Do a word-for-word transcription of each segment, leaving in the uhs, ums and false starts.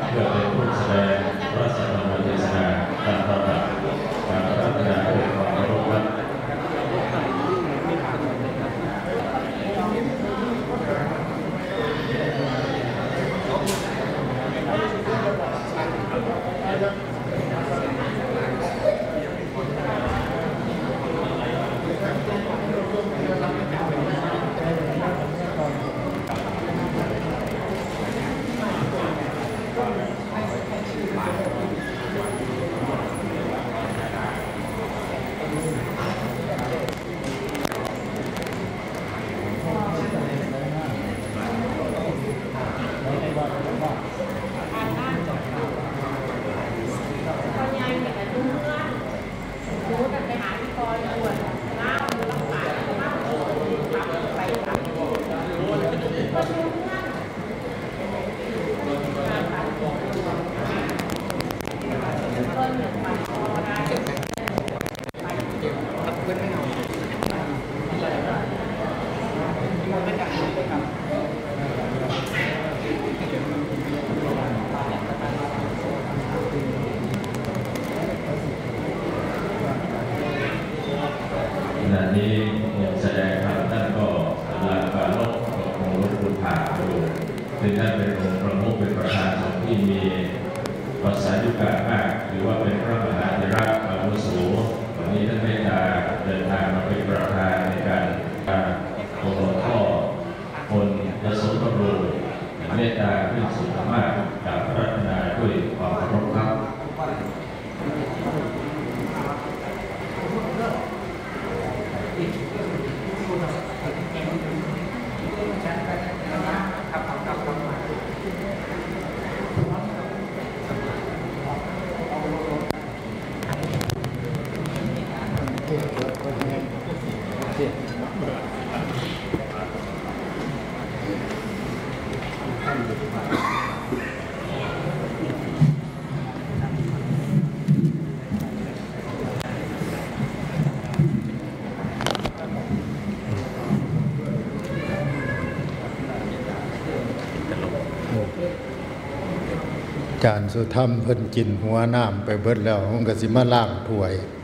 เพื่อเป็นผู้แสดงพระสัทธรรมเทศนาตามลำดับการพัฒนาด้วยความเคารพครับขณะนี้องค์แสดงธรรมท่านก็กำลังปราลบกับองค์หลวงปู่ผาอยู่ซึ่งท่านเป็นองค์ประมุขเป็นประธานสงฆ์ที่มีภาษายุกะมากหรือว่าเป็นพระมหาเถระอาวุโสวันนี้ท่านเมตตาเดินทางมาเป็นประธานในการองค์หลวงพ่อคนยโสธรเมตตาขึ้นสู่ธรรมะกับพัฒนาด้วยความเคารพครับจานสุธรรมเพิ่นกินหัวน้ำไปเบิดแล้วมันก็สิมาล้างถ้วย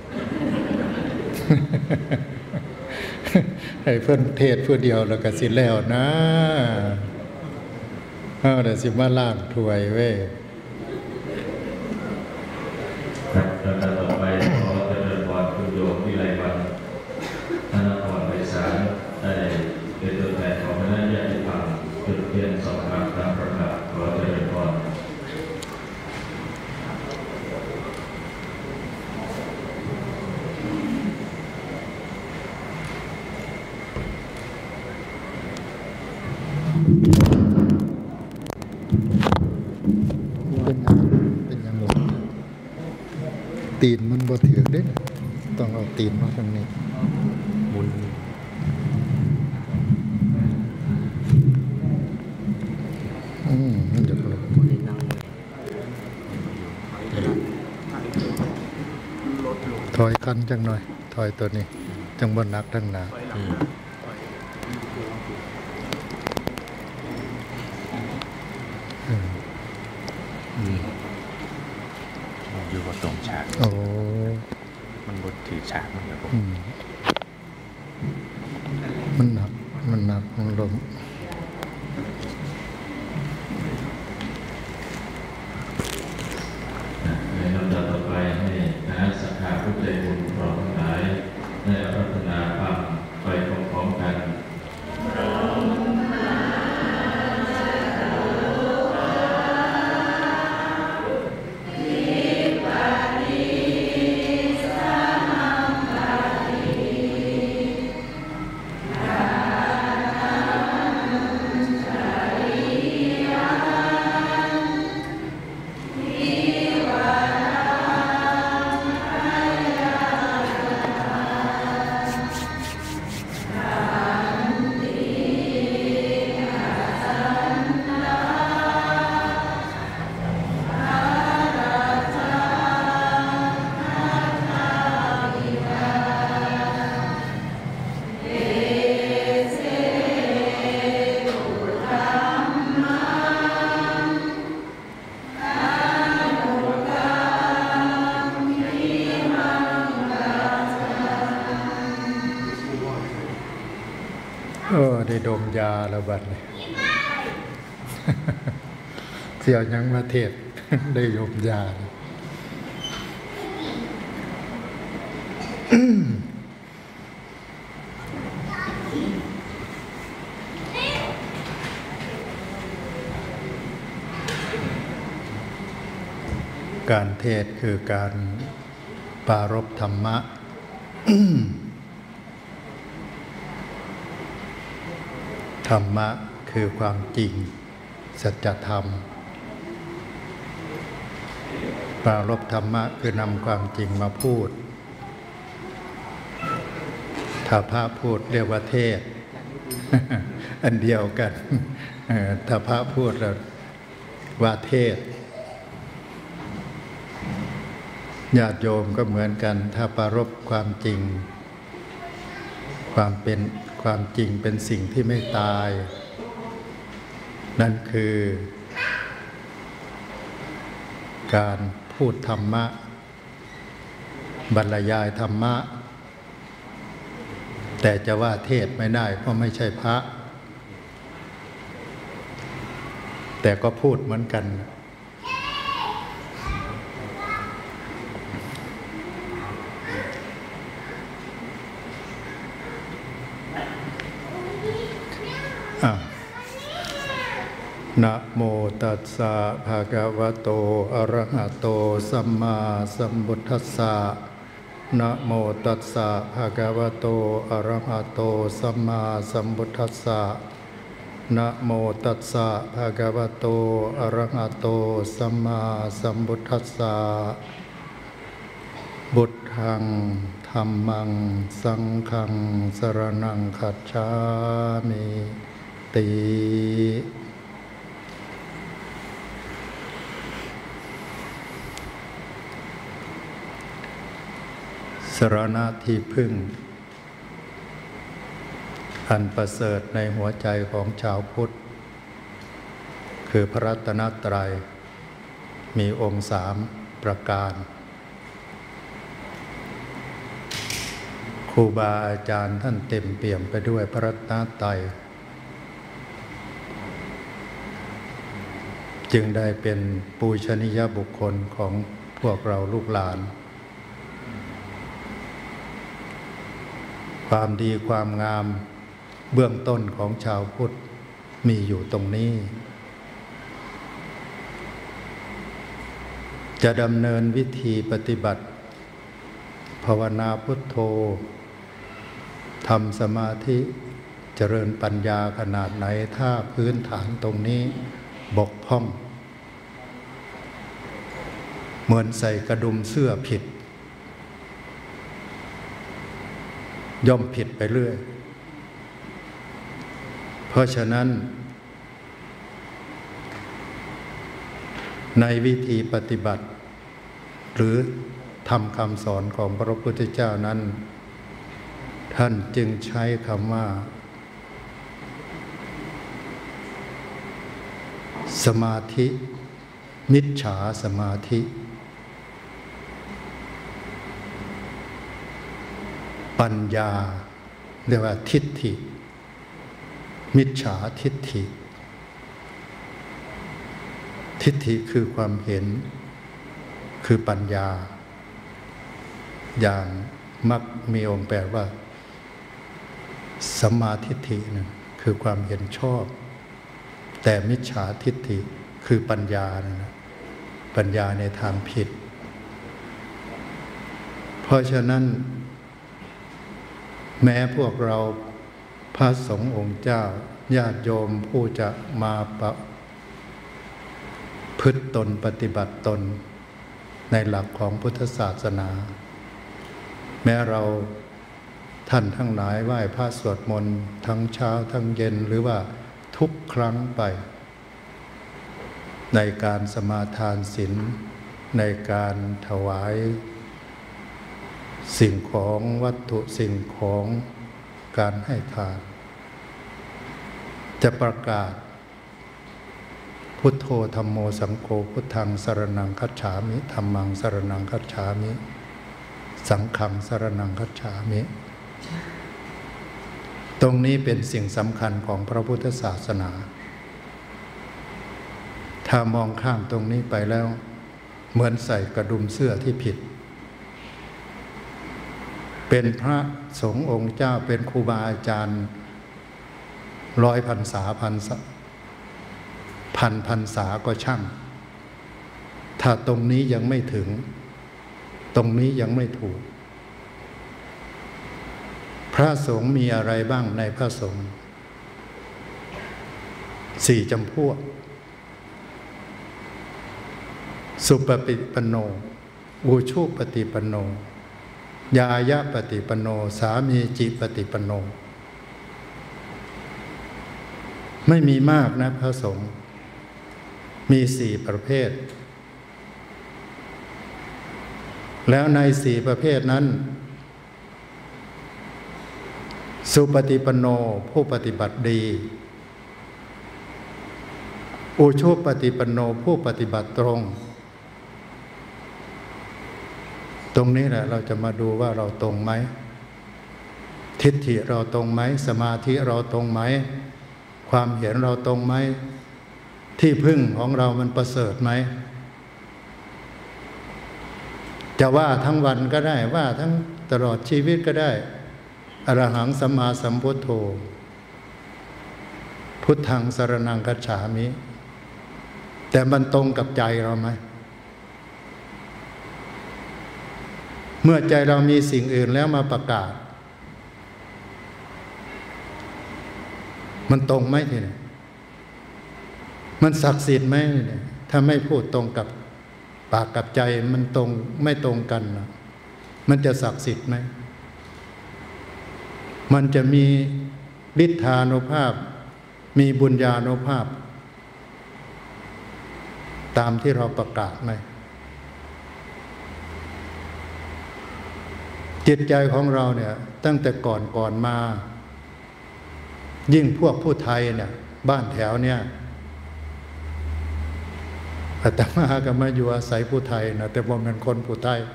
ให้เพิ่นเทศเพื่อเดียวแล้วก็สิแล้วนะเฮาได้สิมาล้างถ้วยเว้ยครับแล้วก็ต่อไปขอเจริญพรคุณโยมวิไลวรรณธนพรไพศาลได้เป็นตัวแทนของคณะญาติธรรมจุดเทียนสองครั้งตามประกาศขอเจริญพรตีนมันบ่ถือเด้ต้องเอาตีนมาทางนี้หมุนอืมมันจะกระโดดถอยคันจังหน่อยถอยตัวนี้จังบ่หนักทั้งหน้าอยู่กับตรงฉากโอ้มันบดถือฉากมันแบบมันหนักมันหนักมันลมในลำดับต่อไปให้คณะสังฆาผู้ใจบุญพร้อมทั้งหลายได้อาราธนาฟังไปพร้อมๆกันได้ดมยาแล้วบัดนี้ เสี่ยวยังมาเทศ ได้ดมยา การเทศคือการปรารภธรรมะ ธรรมะคือความจริงสัจธรรมปรารภธรรมะคือนำความจริงมาพูดถ้าพระพูดเรียกว่าเทศ อันเดียวกัน ถ้าพระพูดแล้วว่าเทศญาติโยมก็เหมือนกันถ้าปรารภความจริงความเป็นความจริงเป็นสิ่งที่ไม่ตายนั่นคือการพูดธรรมะบรรยายธรรมะแต่จะว่าเทศไม่ได้เพราะไม่ใช่พระแต่ก็พูดเหมือนกันนะโมตัสสะภะคะวะโตอะระหะโตสัมมาสัมพุทธัสสะนะโมตัสสะภะคะวะโตอะระหะโตสัมมาสัมพุทธัสสะนะโมตัสสะภะคะวะโตอะระหะโตสัมมาสัมพุทธัสสะบุตถังธัมมังสังฆังสรณังคัจฉามิติสรณะที่พึ่งอันประเสริฐในหัวใจของชาวพุทธคือพระรัตนตรัยมีองค์สามประการครูบาอาจารย์ท่านเต็มเปี่ยมไปด้วยพระรัตนตรัยจึงได้เป็นปูชนียบุคคลของพวกเราลูกหลานความดีความงามเบื้องต้นของชาวพุทธมีอยู่ตรงนี้จะดำเนินวิธีปฏิบัติภาวนาพุทโธทำสมาธิเจริญปัญญาขนาดไหนถ้าพื้นฐานตรงนี้บกพร่องเหมือนใส่กระดุมเสื้อผิดย่อมผิดไปเรื่อยเพราะฉะนั้นในวิธีปฏิบัติหรือทำคำสอนของพระพุทธเจ้านั้นท่านจึงใช้คำว่าสมาธิมิจฉาสมาธิปัญญาเรียกว่าทิฏฐิมิจฉาทิฏฐิทิฏฐิคือความเห็นคือปัญญาอย่างมักมีองค์แปลว่าสัมมาทิฏฐินะคือความเห็นชอบแต่มิจฉาทิฏฐิคือปัญญานะปัญญาในทางผิดเพราะฉะนั้นแม้พวกเราพระสงฆ์องค์เจ้าญาติโยมผู้จะมาประพฤติตนปฏิบัติตนในหลักของพุทธศาสนาแม้เราท่านทั้งหลายไหว้พระสวดมนต์ทั้งเช้าทั้งเย็นหรือว่าทุกครั้งไปในการสมาทานศีลในการถวายสิ่งของวัตถุสิ่งของการให้ทานจะประกาศพุทโธธัมโมสังโฆพุทธังสรณังคัจฉามิธัมมังสรณังคัจฉามิสังฆังสรณังคัจฉามิตรงนี้เป็นสิ่งสำคัญของพระพุทธศาสนา ถ้ามองข้ามตรงนี้ไปแล้วเหมือนใส่กระดุมเสื้อที่ผิดเป็นพระสงฆ์องค์เจ้าเป็นครูบาอาจารย์ร้อยพรรษาพันพันพรรษาก็ช่างถ้าตรงนี้ยังไม่ถึงตรงนี้ยังไม่ถูกพระสงฆ์มีอะไรบ้างในพระสงฆ์สี่จำพวกสุปฏิปันโนอุชุปฏิปันโนยายะปฏิปันโนสามีจิปฏิปันโนไม่มีมากนะพระสงฆ์มีสี่ประเภทแล้วในสี่ประเภทนั้นสุปฏิปันโนผู้ปฏิบัติดีอุชุปฏิปันโนผู้ปฏิบัติตรงตรงนี้แหละเราจะมาดูว่าเราตรงไหมทิฏฐิเราตรงไหมสมาธิเราตรงไหมความเห็นเราตรงไหมที่พึ่งของเรามันประเสริฐไหมจะว่าทั้งวันก็ได้ว่าทั้งตลอดชีวิตก็ได้อรหังสัมมาสัมพุทโธพุทธังสรณังคัจฉามิแต่มันตรงกับใจเราไหมเมื่อใจเรามีสิ่งอื่นแล้วมาประกาศมันตรงไหมทีนี้มันศักดิ์สิทธิ์ไหมถ้าไม่พูดตรงกับปากกับใจมันตรงไม่ตรงกันนะมันจะศักดิ์สิทธิ์ไหมมันจะมีฤทธานุภาพมีบุญญานุภาพตามที่เราประกาศไหมจิตใจของเราเนี่ยตั้งแต่ก่อนก่อนมายิ่งพวกผู้ไทยเนี่ยบ้านแถวเนี่ยอาตมาก็มาอยู่อาศัยผู้ไทยนะแต่ว่าเป็นคนผู้ไทย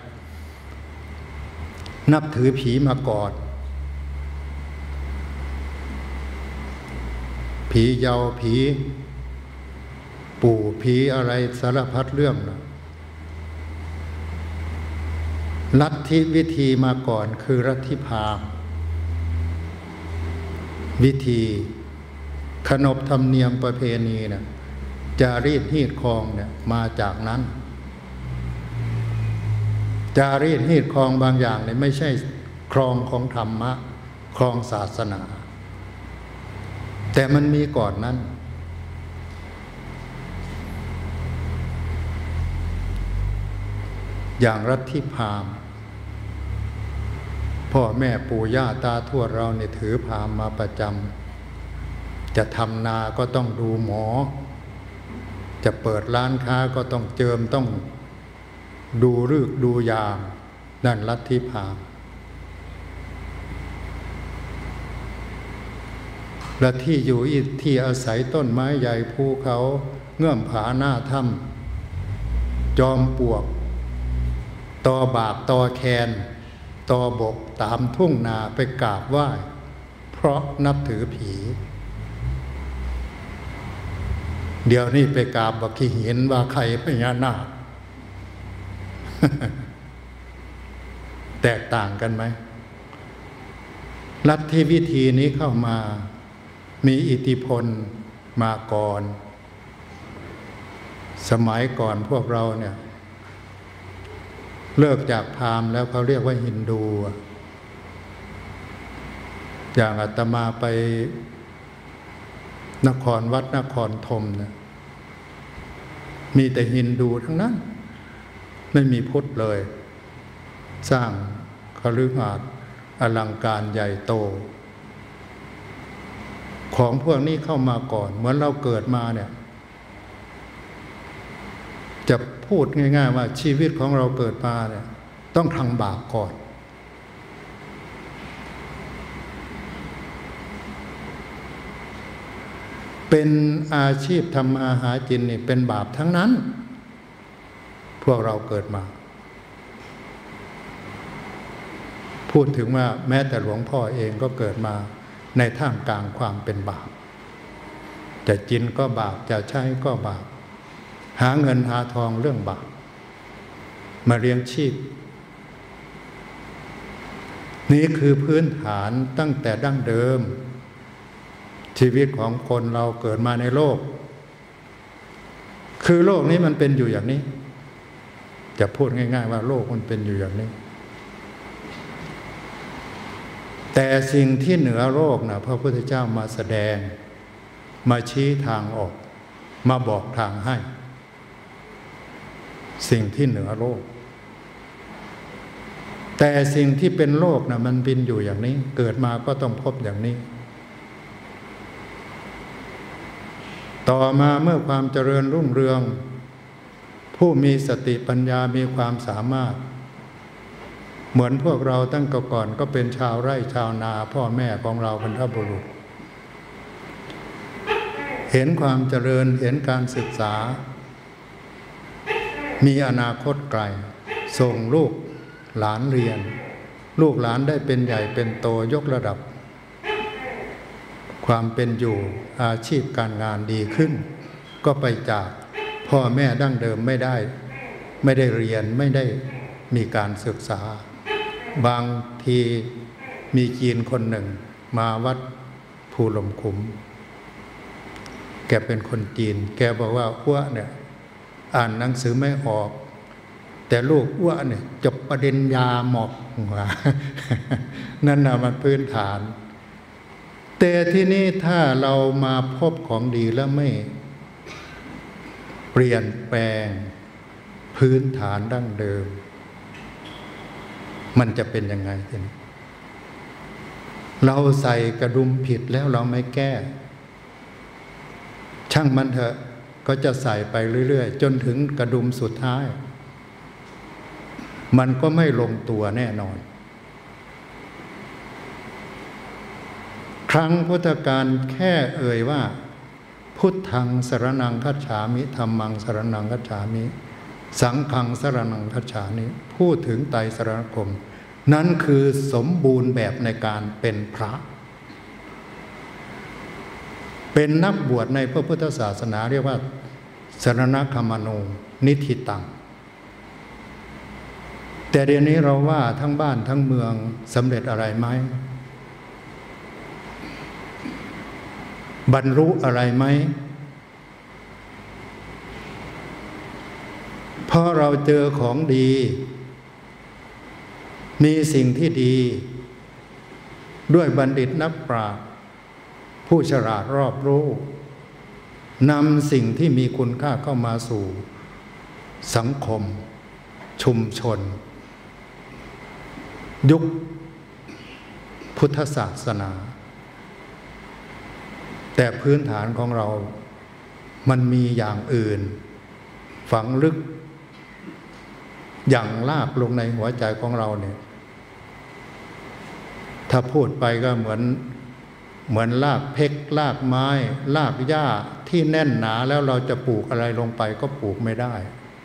นับถือผีมาก่อนผีเยาว์ผีปู่ผีอะไรสารพัดเรื่องนะลัทธิวิธีมาก่อนคือลัทธิพราหมณ์วิธีขนบธรรมเนียมประเพณีเนี่ยจารีตฮีดคองเนี่ยมาจากนั้นจารีตฮีดคองบางอย่างเนี่ยไม่ใช่ครองของธรรมะครองศาสนาแต่มันมีก่อนนั้นอย่างลัทธิพราหมณ์พ่อแม่ปู่ย่าตาทวดเราเนี่ยถือพราหมณ์มาประจำจะทำนาก็ต้องดูหมอจะเปิดร้านค้าก็ต้องเจิมต้องดูฤกษ์ดูยามนั่นลัทธิพราหมณ์และที่อยู่ที่อาศัยต้นไม้ใหญ่ภูเขาเงื่อมผาหน้าถ้ำจอมปลวกตอบากตอแคนตอบกตามทุ่งนาไปกราบไหว้เพราะนับถือผีเดี๋ยวนี้ไปกราบว่าขี้หินว่าใครพญานาค แตกต่างกันไหมลัทธิวิธีนี้เข้ามามีอิทธิพลมาก่อนสมัยก่อนพวกเราเนี่ยเลิกจากพราหมณ์แล้วเขาเรียกว่าฮินดูอย่างอาตมาไปนครวัดนครธมเนี่ยมีแต่ฮินดูทั้งนั้นไม่มีพุทธเลยสร้างคฤหาสน์อลังการใหญ่โตของพวกนี้เข้ามาก่อนเหมือนเราเกิดมาเนี่ยจะพูดง่ายๆว่าชีวิตของเราเกิดมาเนี่ยต้องทำบาปก่อนเป็นอาชีพทำมาหากินนี่เป็นบาปทั้งนั้นพวกเราเกิดมาพูดถึงว่าแม้แต่หลวงพ่อเองก็เกิดมาในท่ามกลางความเป็นบาปจะกินก็บาปจะใช้ก็บาปหาเงินหาทองเรื่องบาปมาเลี้ยงชีพนี่คือพื้นฐานตั้งแต่ดั้งเดิมชีวิตของคนเราเกิดมาในโลกคือโลกนี้มันเป็นอยู่อย่างนี้จะพูดง่ายๆว่าโลกมันเป็นอยู่อย่างนี้แต่สิ่งที่เหนือโลกนะพระพุทธเจ้ามาแสดงมาชี้ทางออกมาบอกทางให้สิ่งที่เหนือโลกแต่สิ่งที่เป็นโลกนะมันเป็นอยู่อย่างนี้เกิดมาก็ต้องพบอย่างนี้ต่อมาเมื่อความเจริญรุ่งเรืองผู้มีสติปัญญามีความสามารถเหมือนพวกเราตั้งแต่ก่อนก็เป็นชาวไร่ชาวนาพ่อแม่ของเราบรรพบุรุษเห็นความเจริญเห็นการศึกษามีอนาคตไกลส่งลูกหลานเรียนลูกหลานได้เป็นใหญ่เป็นโตยกระดับความเป็นอยู่อาชีพการงานดีขึ้นก็ไปจากพ่อแม่ดั้งเดิมไม่ได้ไม่ได้เรียนไม่ได้มีการศึกษาบางทีมีจีนคนหนึ่งมาวัดภูลมขุมแกเป็นคนจีนแกบอกว่าอ้วเนี่ยอ่านหนังสือไม่ออกแต่ลูกอ้วเนี่ยจบปริญญาหมอกว่านั่นน่ะมันพื้นฐานแต่ที่นี่ถ้าเรามาพบของดีแล้วไม่เปลี่ยนแปลงพื้นฐานดั้งเดิมมันจะเป็นยังไงทีนี้เราใส่กระดุมผิดแล้วเราไม่แก้ช่างมันเถอะก็จะใส่ไปเรื่อยๆจนถึงกระดุมสุดท้ายมันก็ไม่ลงตัวแน่นอนครั้งพุทธกาลแค่เอ่ยว่าพุทธังสรณังคัจฉามิธัมมังสรณังคัจฉามิสังฆังสรณังคัจฉามิพูดถึงไตรสรณคมนั่นคือสมบูรณ์แบบในการเป็นพระเป็นนักบวชในพระพุทธศาสนาเรียกว่าสรณคัมมโนนิธิตังแต่เดี๋ยวนี้เราว่าทั้งบ้านทั้งเมืองสำเร็จอะไรไหมบรรลุอะไรไหมเพราะเราเจอของดีมีสิ่งที่ดีด้วยบัณฑิตนักปราชญ์ผู้ฉลาดรอบรู้นำสิ่งที่มีคุณค่าเข้ามาสู่สังคมชุมชนยุคพุทธศาสนาแต่พื้นฐานของเรามันมีอย่างอื่นฝังลึกอย่างลากลงในหัวใจของเราเนี่ยถ้าพูดไปก็เหมือนเหมือนลากเพกลากไม้ลากหญ้าที่แน่นหนาแล้วเราจะปลูกอะไรลงไปก็ปลูกไม่ได้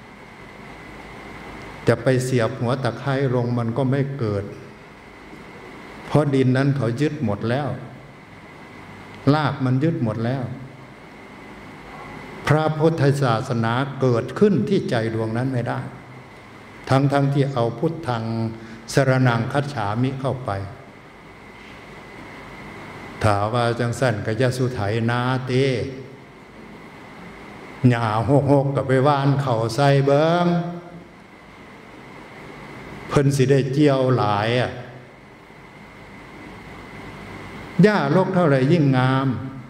จะไปเสียบหัวตะไคร้ลงมันก็ไม่เกิดเพราะดินนั้นเขายึดหมดแล้วลากมันยึดหมดแล้วพระพุทธศาสนาเกิดขึ้นที่ใจดวงนั้นไม่ได้ทั้งๆ ท, ที่เอาพุทธังสรณังคัจฉามิเข้าไปถามว่าจังสั้นกะยะสุไถนาเตหญ้าหกหกกับไปว่านเขาใส่เบิ้งเพิ่นสิได้เจียวหลายอ่ะหญ้าลกเท่าไรยิ่งงาม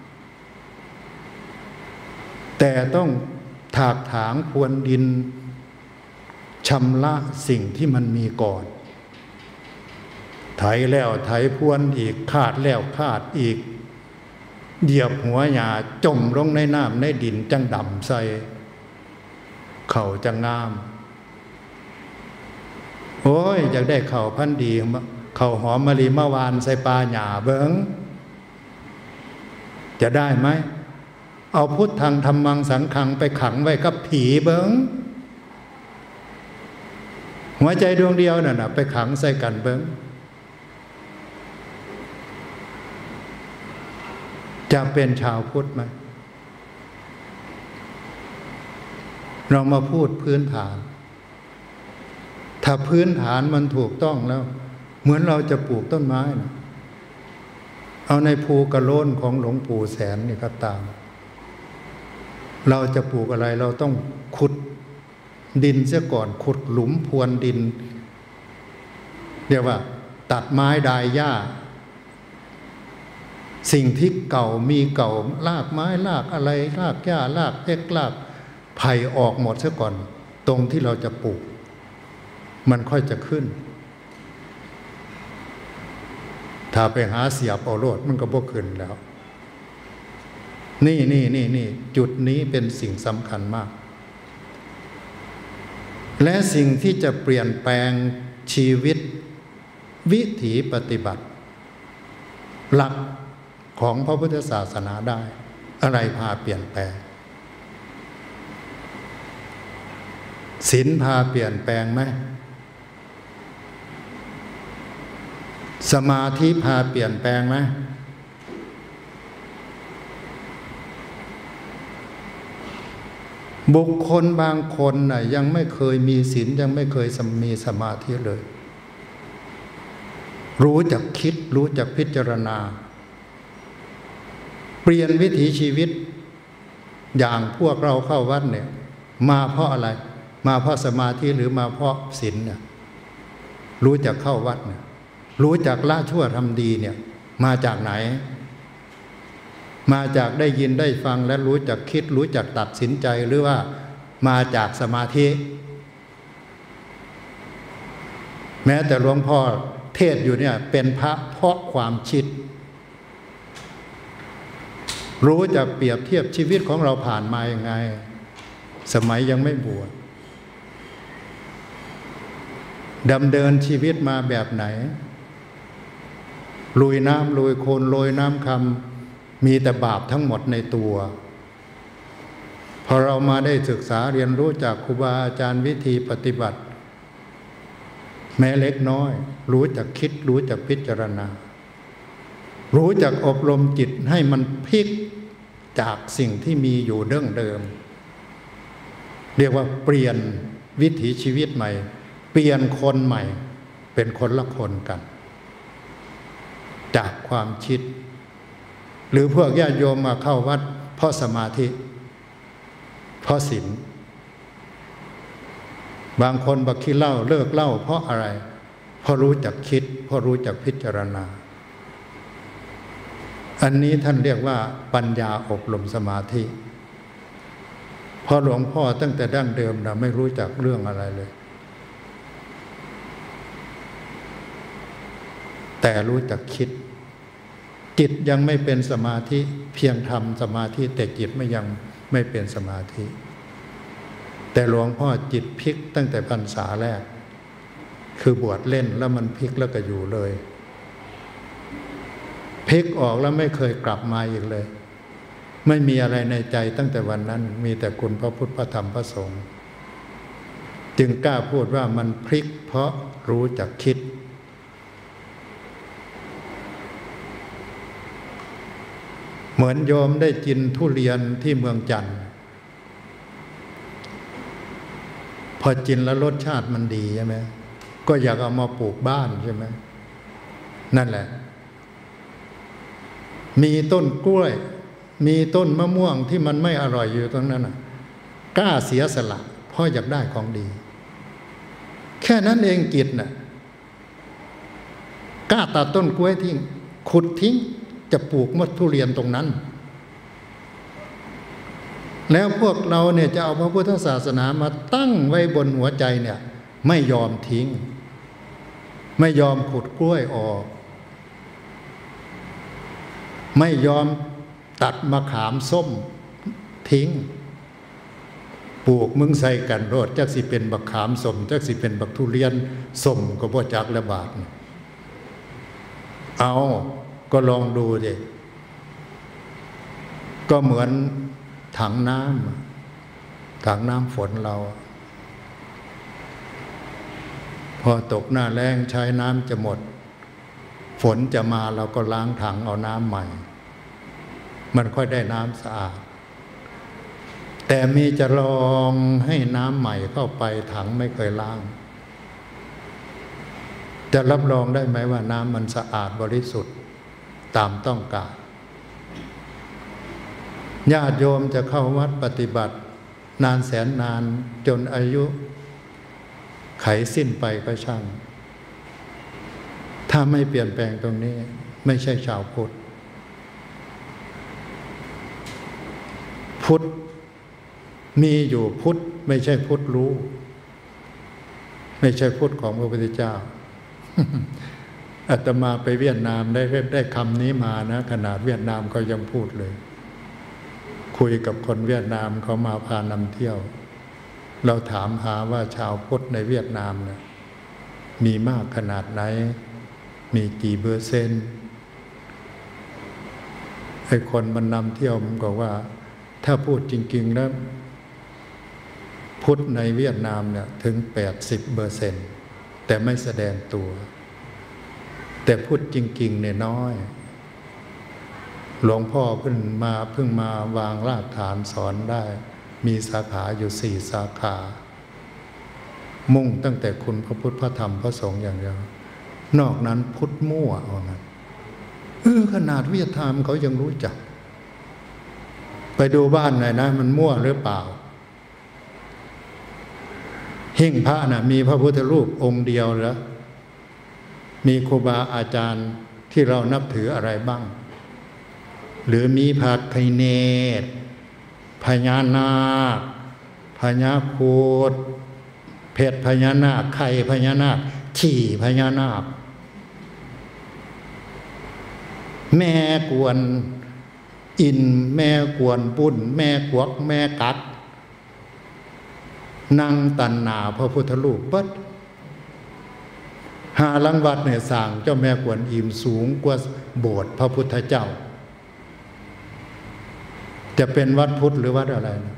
แต่ต้องถากถางพรวนดินชำระสิ่งที่มันมีก่อนไถแล้วไถพรวนอีกคาดแล้วคาดอีกเหยียบหัวหญ้าจมลงในน้ำในดินจังดำใส่เขาจะงามโอ้ยอยากได้เขาพันธุ์ดีเขาหอมมะลิมะวานใส่ปลาหญ้าเบิ้งจะได้ไหมเอาพุทธังธัมมังสังฆังไปขังไว้กับผีเบิ้งหัวใจดวงเดียวน่ะนะไปขังใส่กันเบิ้งจะเป็นชาวพุทธไหมเรามาพูดพื้นฐานถ้าพื้นฐานมันถูกต้องแล้วเหมือนเราจะปลูกต้นไม้นะเอาในภูกระโล้นของหลวงปู่แสนนี่ก็ตามเราจะปลูกอะไรเราต้องขุดดินเสียก่อนขุดหลุมพรวนดินเรียกว่าตัดไม้ดายหญ้าสิ่งที่เก่ามีเก่าลากไม้ลากอะไรลากหญ้าลากเอ็กลากไผ่ออกหมดเสียก่อนตรงที่เราจะปลูกมันค่อยจะขึ้นถ้าไปหาเสียบเอาโลดมันก็บ่ขึ้นแล้วนี่นี่นี่นี่จุดนี้เป็นสิ่งสำคัญมากและสิ่งที่จะเปลี่ยนแปลงชีวิตวิถีปฏิบัติหลักของพระพุทธศาสนาได้อะไรพาเปลี่ยนแปลงศีลพาเปลี่ยนแปลงไหมสมาธิพาเปลี่ยนแปลงไหมบุคคลบางคนน่ะยังไม่เคยมีศีลยังไม่เคยมีสมาธิเลยรู้จักคิดรู้จักพิจารณาเปลี่ยนวิถีชีวิตอย่างพวกเราเข้าวัดเนี่ยมาเพราะอะไรมาเพราะสมาธิหรือมาเพราะศีลเนี่ยรู้จักเข้าวัดเนี่ยรู้จักละชั่วทำดีเนี่ยมาจากไหนมาจากได้ยินได้ฟังและรู้จักคิดรู้จักตัดสินใจหรือว่ามาจากสมาธิแม้แต่หลวงพ่อเทศอยู่เนี่ยเป็นพระเพราะความคิดรู้จักเปรียบเทียบชีวิตของเราผ่านมายังไงสมัยยังไม่บวชดำเนินชีวิตมาแบบไหนลุยน้ำลุยโคลนลุยน้ำคำมีแต่บาปทั้งหมดในตัวพอเรามาได้ศึกษาเรียนรู้จากครูบาอาจารย์วิธีปฏิบัติแม้เล็กน้อยรู้จักคิดรู้จักพิจารณารู้จักอบรมจิตให้มันพลิกจากสิ่งที่มีอยู่เดิมเดิมเรียกว่าเปลี่ยนวิถีชีวิตใหม่เปลี่ยนคนใหม่เป็นคนละคนกันจากความคิดหรือพวกญาติโยมมาเข้าวัดเพราะสมาธิเพราะศีลบางคนบักขี้เหล้าเลิกเหล้าเพราะอะไรเพราะรู้จักคิดเพราะรู้จักพิจารณาอันนี้ท่านเรียกว่าปัญญาอบรมสมาธิเพราะหลวงพ่อตั้งแต่ดั้งเดิมนะไม่รู้จักเรื่องอะไรเลยแต่รู้จักคิดจิตยังไม่เป็นสมาธิเพียงทำสมาธิแต่จิตไม่ยังไม่เป็นสมาธิแต่หลวงพ่อจิตพลิกตั้งแต่พรรษาแรกคือบวชเล่นแล้วมันพลิกแล้วก็อยู่เลยพลิกออกแล้วไม่เคยกลับมาอีกเลยไม่มีอะไรในใจตั้งแต่วันนั้นมีแต่คุณพระพุทธพระธรรมพระสงฆ์จึงกล้าพูดว่ามันพลิกเพราะรู้จักคิดเหมือนโยมได้กินทุเรียนที่เมืองจันทร์พอกินแล้วรสชาติมันดีใช่ไหมก็อยากเอามาปลูกบ้านใช่ไหมนั่นแหละมีต้นกล้วยมีต้นมะม่วงที่มันไม่อร่อยอยู่ตรงนั้นน่ะกล้าเสียสละเพราะอยากได้ของดีแค่นั้นเองจิตน่ะกล้าตัดต้นกล้วยทิ้งขุดทิ้งจะปลูกมดทุเรียนตรงนั้นแล้วพวกเราเนี่ยจะเอาพระพุทธศาสนามาตั้งไว้บนหัวใจเนี่ยไม่ยอมทิ้งไม่ยอมขุดกล้วยออกไม่ยอมตัดมะขามส้มทิ้งปลูกมึงใส่กันโรดจักสิเป็นบักขามส้มจักสิเป็นบักทุเรียนส้มก็บ่จักละบาทเอาก็ลองดูดิก็เหมือนถังน้ำถังน้ำฝนเราพอตกหน้าแล้งใช้น้ำจะหมดฝนจะมาเราก็ล้างถังเอาน้ำใหม่มันค่อยได้น้ำสะอาดแต่มีจะลองให้น้ำใหม่เข้าไปถังไม่เคยล้างจะรับรองได้ไหมว่าน้ำมันสะอาดบริสุทธิ์ตามต้องการญาติโยมจะเข้าวัดปฏิบัตินานแสนนานจนอายุไขสิ้นไปก็ช่างถ้าไม่เปลี่ยนแปลงตรงนี้ไม่ใช่ชาวพุทธพุทธมีอยู่พุทธไม่ใช่พุทธรู้ไม่ใช่พุทธของพระพุทธเจ้า อาตมาไปเวียดนามได้ได้คำนี้มานะขนาดเวียดนามเขายังพูดเลยคุยกับคนเวียดนามเขามาพานำเที่ยวเราถามหาว่าชาวพุทธในเวียดนามเนี่ยมีมากขนาดไหนมีกี่เปอร์เซ็นต์ไอ้คนมันนำเที่ยวมันบอกว่าถ้าพูดจริงๆแล้วพุทธในเวียดนามเนี่ยถึงแปดสิบเปอร์เซ็นต์แต่ไม่แสดงตัวแต่พุทธจริงๆเนี่ยน้อยหลวงพ่อเพิ่งมาเพิ่งมาวางรากฐานสอนได้มีสาขาอยู่สี่สาขามุ่งตั้งแต่คุณพระพุทธพระธรรมพระสงฆ์อย่างเดียวนอกนั้นพุทธมั่วเอางั้นเออขนาดเวียดนามเขายังรู้จักไปดูบ้านหน่อยนะมันมั่วหรือเปล่าหิ้งพระน่ะมีพระพุทธรูปองค์เดียวเหรอมีครูบาอาจารย์ที่เรานับถืออะไรบ้างหรือมีพระไคเนศพญานาคพญาโคดเพชรพญานาคไข่พญานาคฉี่พญานาคแม่กวนอินแม่กวนปุ้นแม่กวกแม่กัดนั่งตันหนาพระพุทธรูปปัดหาลังวัดเนี่ยสั่งเจ้าแม่กวนอิมสูงกว่าโบสถ์พระพุทธเจ้าจะเป็นวัดพุทธหรือวัดอะไรนะ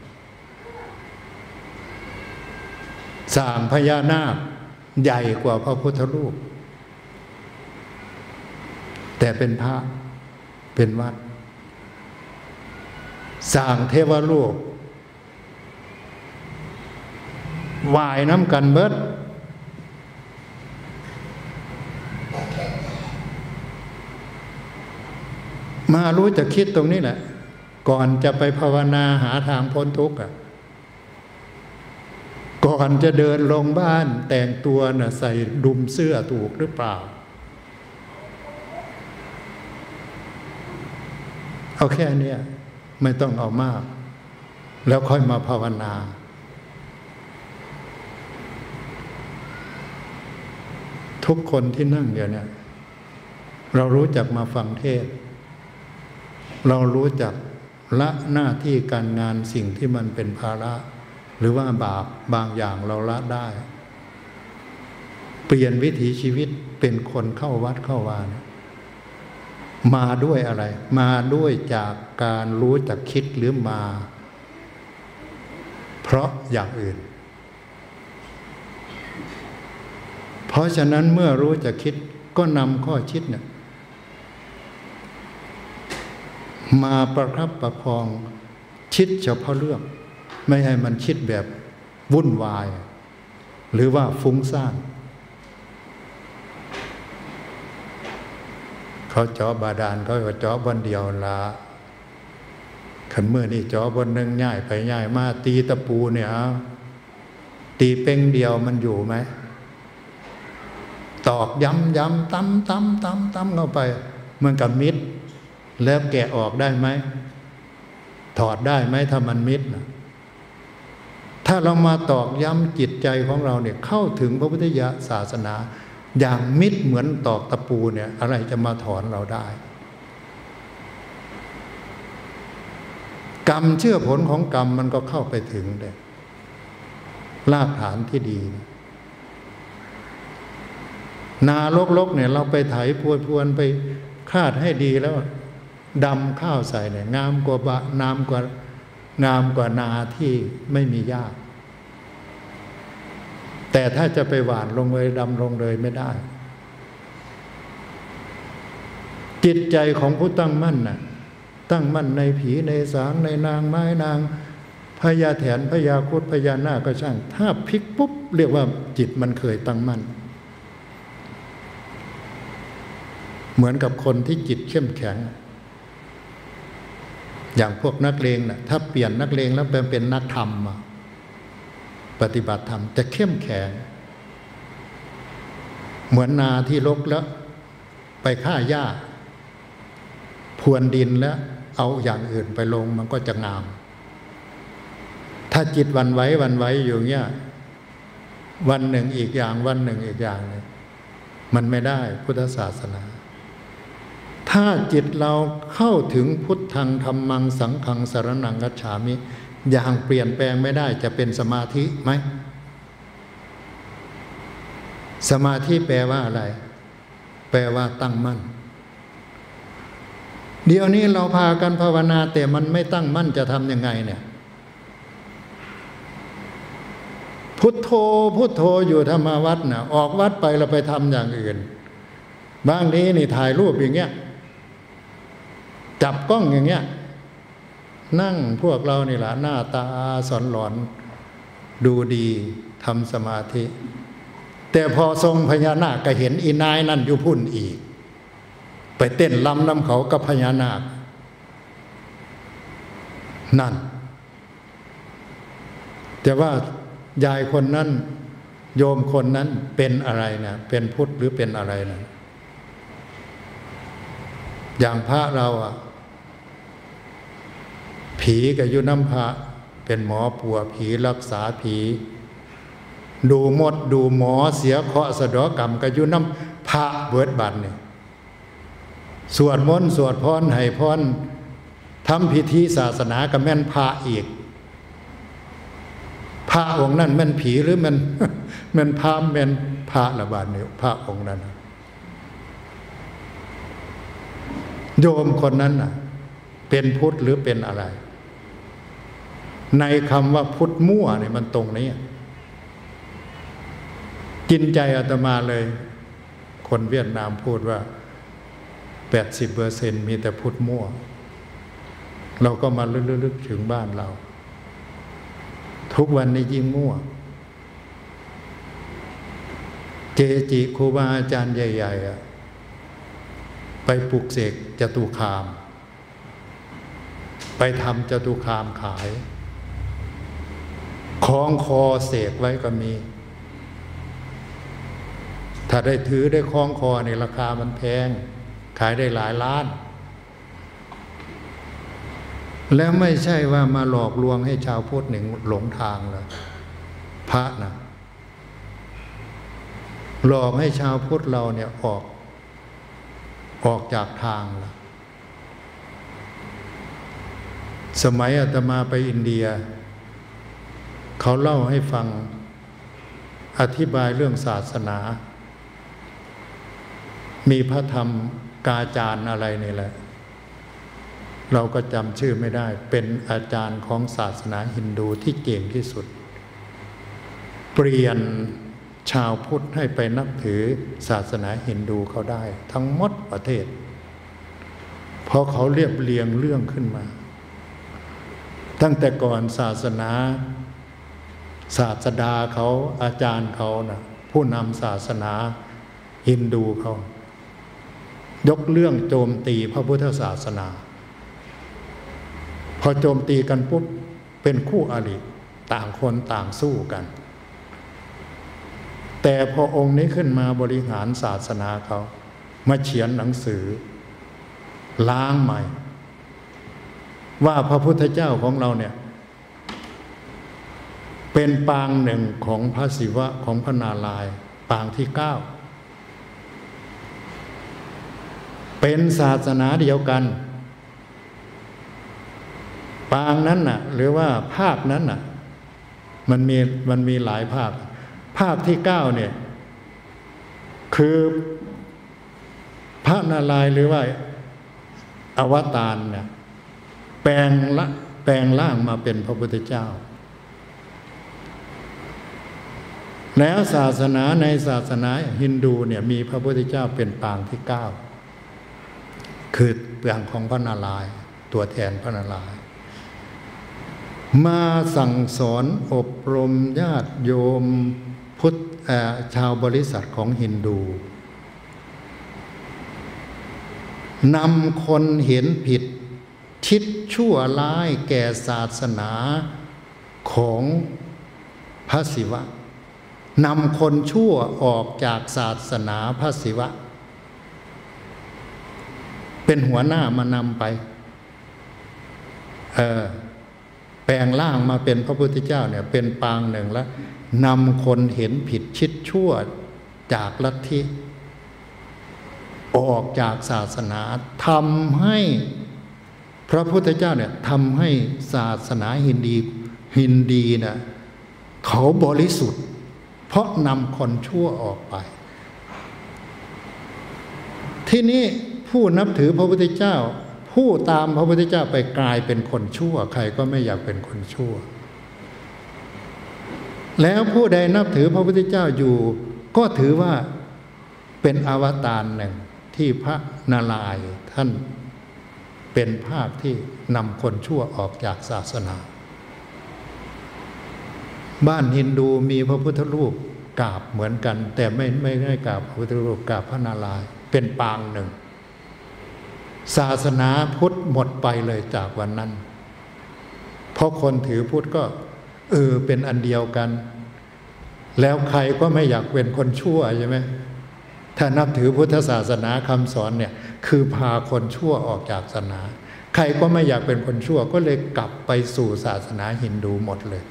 สร้างพญานาคใหญ่กว่าพระพุทธรูปแต่เป็นพระเป็นวัดสร้างเทวรูปวายน้ำกันเบิดมารู้จะคิดตรงนี้แหละก่อนจะไปภาวนาหาทางพ้นทุกข์อ่ะก่อนจะเดินลงบ้านแต่งตัวน่ะใส่ดุมเสื้อถูกหรือเปล่าเอาแค่นี้ไม่ต้องเอามากแล้วค่อยมาภาวนาทุกคนที่นั่งอยู่เนี่ยเรารู้จักมาฟังเทศเรารู้จักละหน้าที่การงานสิ่งที่มันเป็นภาระหรือว่าบาปบางอย่างเราละได้เปลี่ยนวิถีชีวิตเป็นคนเข้าวัดเข้าวานะมาด้วยอะไรมาด้วยจากการรู้จักคิดหรือมาเพราะอย่างอื่นเพราะฉะนั้นเมื่อรู้จักคิดก็นำข้อคิดเนี่ยมาประคับประคองคิดเฉพาะเรื่องไม่ให้มันคิดแบบวุ่นวายหรือว่าฟุ้งซ่านเขาเจาะบาดาลเขาก็เจาะบนเดียวละขันเมื่อนี่เจาะบนหนึ่งง่ายไปง่ายมาตีตะปูเนี่ยตีเป้งเดียวมันอยู่ไหมตอกย้ำย้ำตั้มตั้มตั้มตั้มเข้าไปเหมือนกับมิดแล้วแกะออกได้ไหมถอดได้ไหมถ้ามันมิดนะถ้าเรามาตอกย้ำจิตใจของเราเนี่ยเข้าถึงพระพุทธศาสนาอย่างมิดเหมือนตอกตะปูเนี่ยอะไรจะมาถอนเราได้กรรมเชื่อผลของกรรมมันก็เข้าไปถึงเลยรากฐานที่ดีนาลกๆเนี่ยเราไปไถพรวนพวนไปคาดให้ดีแล้วดำข้าวใส่เนี่ยงามกว่าบะงามกว่างามกว่านาที่ไม่มีหญ้าแต่ถ้าจะไปหว่านลงเลยดำลงเลยไม่ได้จิตใจของผู้ตั้งมั่นน่ะตั้งมั่นในผีในสางในนางไม้นางพญาแถนพญาครุฑพญานาคก็ช่างถ้าพลิกปุ๊บเรียกว่าจิตมันเคยตั้งมั่นเหมือนกับคนที่จิตเข้มแข็งอย่างพวกนักเลงน่ะถ้าเปลี่ยนนักเลงแล้วเป็นเป็นนักธรรมมาปฏิบัติธรรมจะเข้มแข็งเหมือนนาที่รกแล้วไปฆ่าหญ้าพรวนดินแล้วเอาอย่างอื่นไปลงมันก็จะงามถ้าจิตวันไหววันไหวอยู่เงี้ยวันหนึ่งอีกอย่างวันหนึ่งอีกอย่างเนี่ยมันไม่ได้พุทธศาสนาถ้าจิตเราเข้าถึงพุทธังธัมมังสังฆังสรณังคัจฉามิอย่างเปลี่ยนแปลงไม่ได้จะเป็นสมาธิไหมสมาธิแปลว่าอะไรแปลว่าตั้งมั่นเดี๋ยวนี้เราพากันภาวนาแต่มันไม่ตั้งมั่นจะทำยังไงเนี่ยพุทโธพุทโธอยู่ธรรมวัดน่ะออกวัดไปเราไปทำอย่างอื่นบางทีนี่ถ่ายรูปอย่างเงี้ยจับกล้องอย่างเงี้ยนั่งพวกเรานี่แหละหน้าตาสอนหลอนดูดีทำสมาธิแต่พอทรงพญานาคก็เห็นอีนายนั่นอยู่พุ่นอีกไปเต้นลำน้ำเขากับพญานาคนั่นแต่ว่ายายคนนั้นโยมคนนั้นเป็นอะไรนะเป็นพุทธหรือเป็นอะไรนะอย่างพระเราอ่ะผีกับยุน้ำพระเป็นหมอปัวผีรักษาผีดูมดดูหมอเสียเคราะห์สะเดาะกรรมกับยุน้ำพระเบิดบันเนี่ยสวดมนต์สวดพรให้พรทำพิธีศาสนากับแม่นพระอีกพระองค์นั้นแม่นผีหรือมันแม่นพระแม่นพระละบาดเนี่ยพระองค์นั้นโยมคนนั้นน่ะเป็นพุทธหรือเป็นอะไรในคำว่าพุทธมั่วเนี่ยมันตรงนี้กินใจอาตมาเลยคนเวียดนามพูดว่า แปดสิบเปอร์เซ็นต์ มีแต่พุทธมั่วเราก็มาลึกๆถึงบ้านเราทุกวันนี้ยิ่งมั่วเกจิครูบาอาจารย์ใหญ่ๆอะไปปลุกเสกจตุคามไปทำจตุคามขายคล้องคอเสกไว้ก็มีถ้าได้ถือได้คล้องคอในราคามันแพงขายได้หลายล้านแล้วไม่ใช่ว่ามาหลอกลวงให้ชาวพุทธหนึ่งหลงทางเลยพระนะหลอกให้ชาวพุทธเราเนี่ยออกออกจากทางละสมัยอาตมาไปอินเดียเขาเล่าให้ฟังอธิบายเรื่องศาสนามีพระธรรมกาจารย์อะไรนี่แหละเราก็จำชื่อไม่ได้เป็นอาจารย์ของศาสนาฮินดูที่เก่งที่สุดเปลี่ยนชาวพุทธให้ไปนับถือศาสนาฮินดูเขาได้ทั้งหมดประเทศเพราะเขาเรียบเรียงเรื่องขึ้นมาตั้งแต่ก่อนศาสนาศาสดาเขาอาจารย์เขานะผู้นำศาสนาฮินดูเขายกเรื่องโจมตีพระพุทธศาสนาพอโจมตีกันปุ๊บเป็นคู่อริต่างคนต่างสู้กันแต่พอองค์นี้ขึ้นมาบริหารศาสนาเขามาเขียนหนังสือล้างใหม่ว่าพระพุทธเจ้าของเราเนี่ยเป็นปางหนึ่งของพระศิวะของพระนารายณ์ปางที่เก้าเป็นศาสนาเดียวกันปางนั้นน่ะหรือว่าภาคนั้นน่ะมันมีมันมีหลายภาคภาคที่เก้าเนี่ยคือพระนารายณ์หรือว่าอวตารเนี่ยแปลงละแปลงร่างมาเป็นพระพุทธเจ้าแล้วศาสนาในศาสนาฮินดูเนี่ยมีพระพุทธเจ้าเป็นปางที่เก้าคือเปลืองของพระนารายณ์ตตัวแทนพระนารายณ์มาสั่งสอนอบรมญาติโยมพุทธชาวบริษัทของฮินดูนำคนเห็นผิดคิดชั่วร้ายแก่ศาสนาของพระศิวะนำคนชั่วออกจากศาสนาพระศิวะเป็นหัวหน้ามานำไปเออแปลงร่างมาเป็นพระพุทธเจ้าเนี่ยเป็นปางหนึ่งแล้วนำคนเห็นผิดคิดชั่วจากลัทธิออกจากศาสนาทำให้พระพุทธเจ้าเนี่ยทำให้ศาสนาฮินดีฮินดีนะเขาบริสุทธิ์เพราะนำคนชั่วออกไปที่นี้ผู้นับถือพระพุทธเจ้าผู้ตามพระพุทธเจ้าไปกลายเป็นคนชั่วใครก็ไม่อยากเป็นคนชั่วแล้วผู้ใดนับถือพระพุทธเจ้าอยู่ก็ถือว่าเป็นอวตารหนึ่งที่พระนารายณ์ท่านเป็นภาคที่นำคนชั่วออกจากศาสนาบ้านฮินดูมีพระพุทธรูปกราบเหมือนกันแต่ไม่ไม่ได้กราบพระพุทธรูปกราบพระนารายณ์เป็นปางหนึ่งศาสนาพุทธหมดไปเลยจากวันนั้นเพราะคนถือพุทธก็เออเป็นอันเดียวกันแล้วใครก็ไม่อยากเป็นคนชั่วใช่ไหมถ้านับถือพุทธศาสนาคำสอนเนี่ยคือพาคนชั่วออกจากศาสนาใครก็ไม่อยากเป็นคนชั่วก็เลยกลับไปสู่ศาสนาฮินดูหมดเลย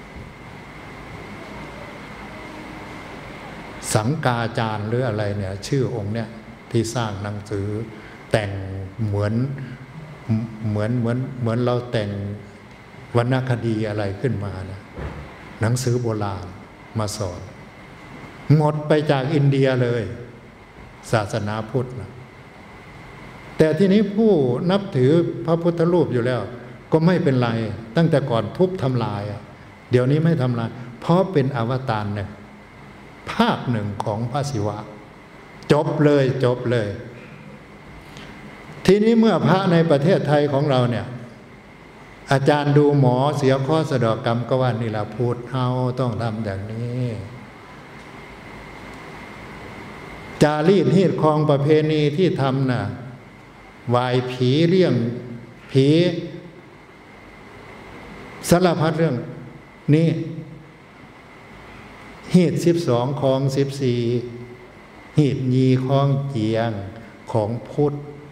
สังกาจารย์หรืออะไรเนี่ยชื่อองค์เนี่ยที่สร้างหนังสือแต่งเหมือนเหมือนเหมือนเหมือนเราแต่งวรรณคดีอะไรขึ้นมานะหนังสือโบราณมาสอนหมดไปจากอินเดียเลยศาสนาพุทธนะแต่ทีนี้ผู้นับถือพระพุทธรูปอยู่แล้วก็ไม่เป็นไรตั้งแต่ก่อนทุบทำลายเดี๋ยวนี้ไม่ทำลายเพราะเป็นอวตารหนึ่งภาคหนึ่งของพระศิวะจบเลยจบเลยทีนี้เมื่อพระในประเทศไทยของเราเนี่ยอาจารย์ดูหมอเสียข้อสะดอกกรรมก็ว่านี่ละพูดเฮาต้องทำอย่างนี้จารีตฮีดคองประเพณีที่ทำน่ะไหว้ผีเลี้ยงผีสารพัดเรื่องนี่ฮีดสิบสองคองสิบสี่ฮีดยีคองเจียงของพุทธ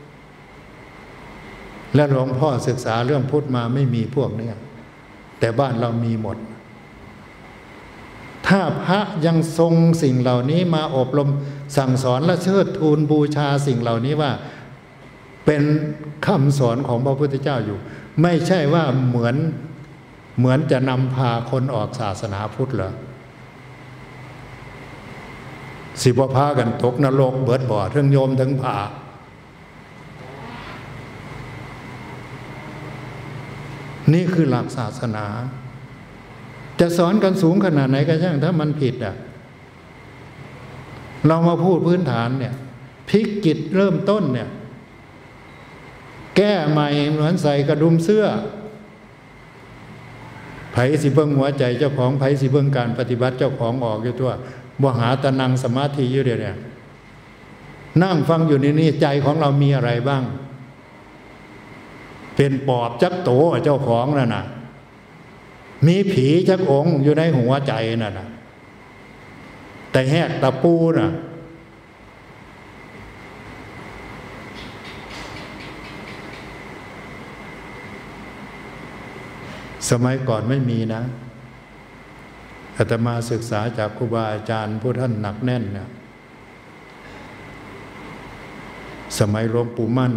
และหลวงพ่อศึกษาเรื่องพุทธมาไม่มีพวกนี้แต่บ้านเรามีหมดถ้าพระยังทรงสิ่งเหล่านี้มาอบรมสั่งสอนและเชิดทูลบูชาสิ่งเหล่านี้ว่าเป็นคำสอนของพระพุทธเจ้าอยู่ไม่ใช่ว่าเหมือนเหมือนจะนำพาคนออกศาสนาพุทธเหรอสิบพากันตกนรกเบิดบ่อทั้งโยมทั้งพานี่คือหลักศาสนาจะสอนกันสูงขนาดไหนก็ช่างถ้ามันผิดอ่ะเรามาพูดพื้นฐานเนี่ยพลิกจิตเริ่มต้นเนี่ยแก้ใหม่เหมือนใส่กระดุมเสื้อไผสิเบิ่งหัวใจเจ้าของไผสิเบิ่งการปฏิบัติเจ้าของออกอยู่ตัวบ่หาตะนังสมาธิอยู่เดี๋ยวเนี่ยนั่งฟังอยู่ในนี้ใจของเรามีอะไรบ้างเป็นปอบจักโตเจ้าของนั่นน่ะมีผีจักองค์อยู่ในหัวใจนั่นน่ะแต่แหกตะปูน่ะสมัยก่อนไม่มีนะอาตมาศึกษาจากครูบาอาจารย์ผู้ท่านหนักแน่นเนี่ยสมัยหลวงปู่มั่น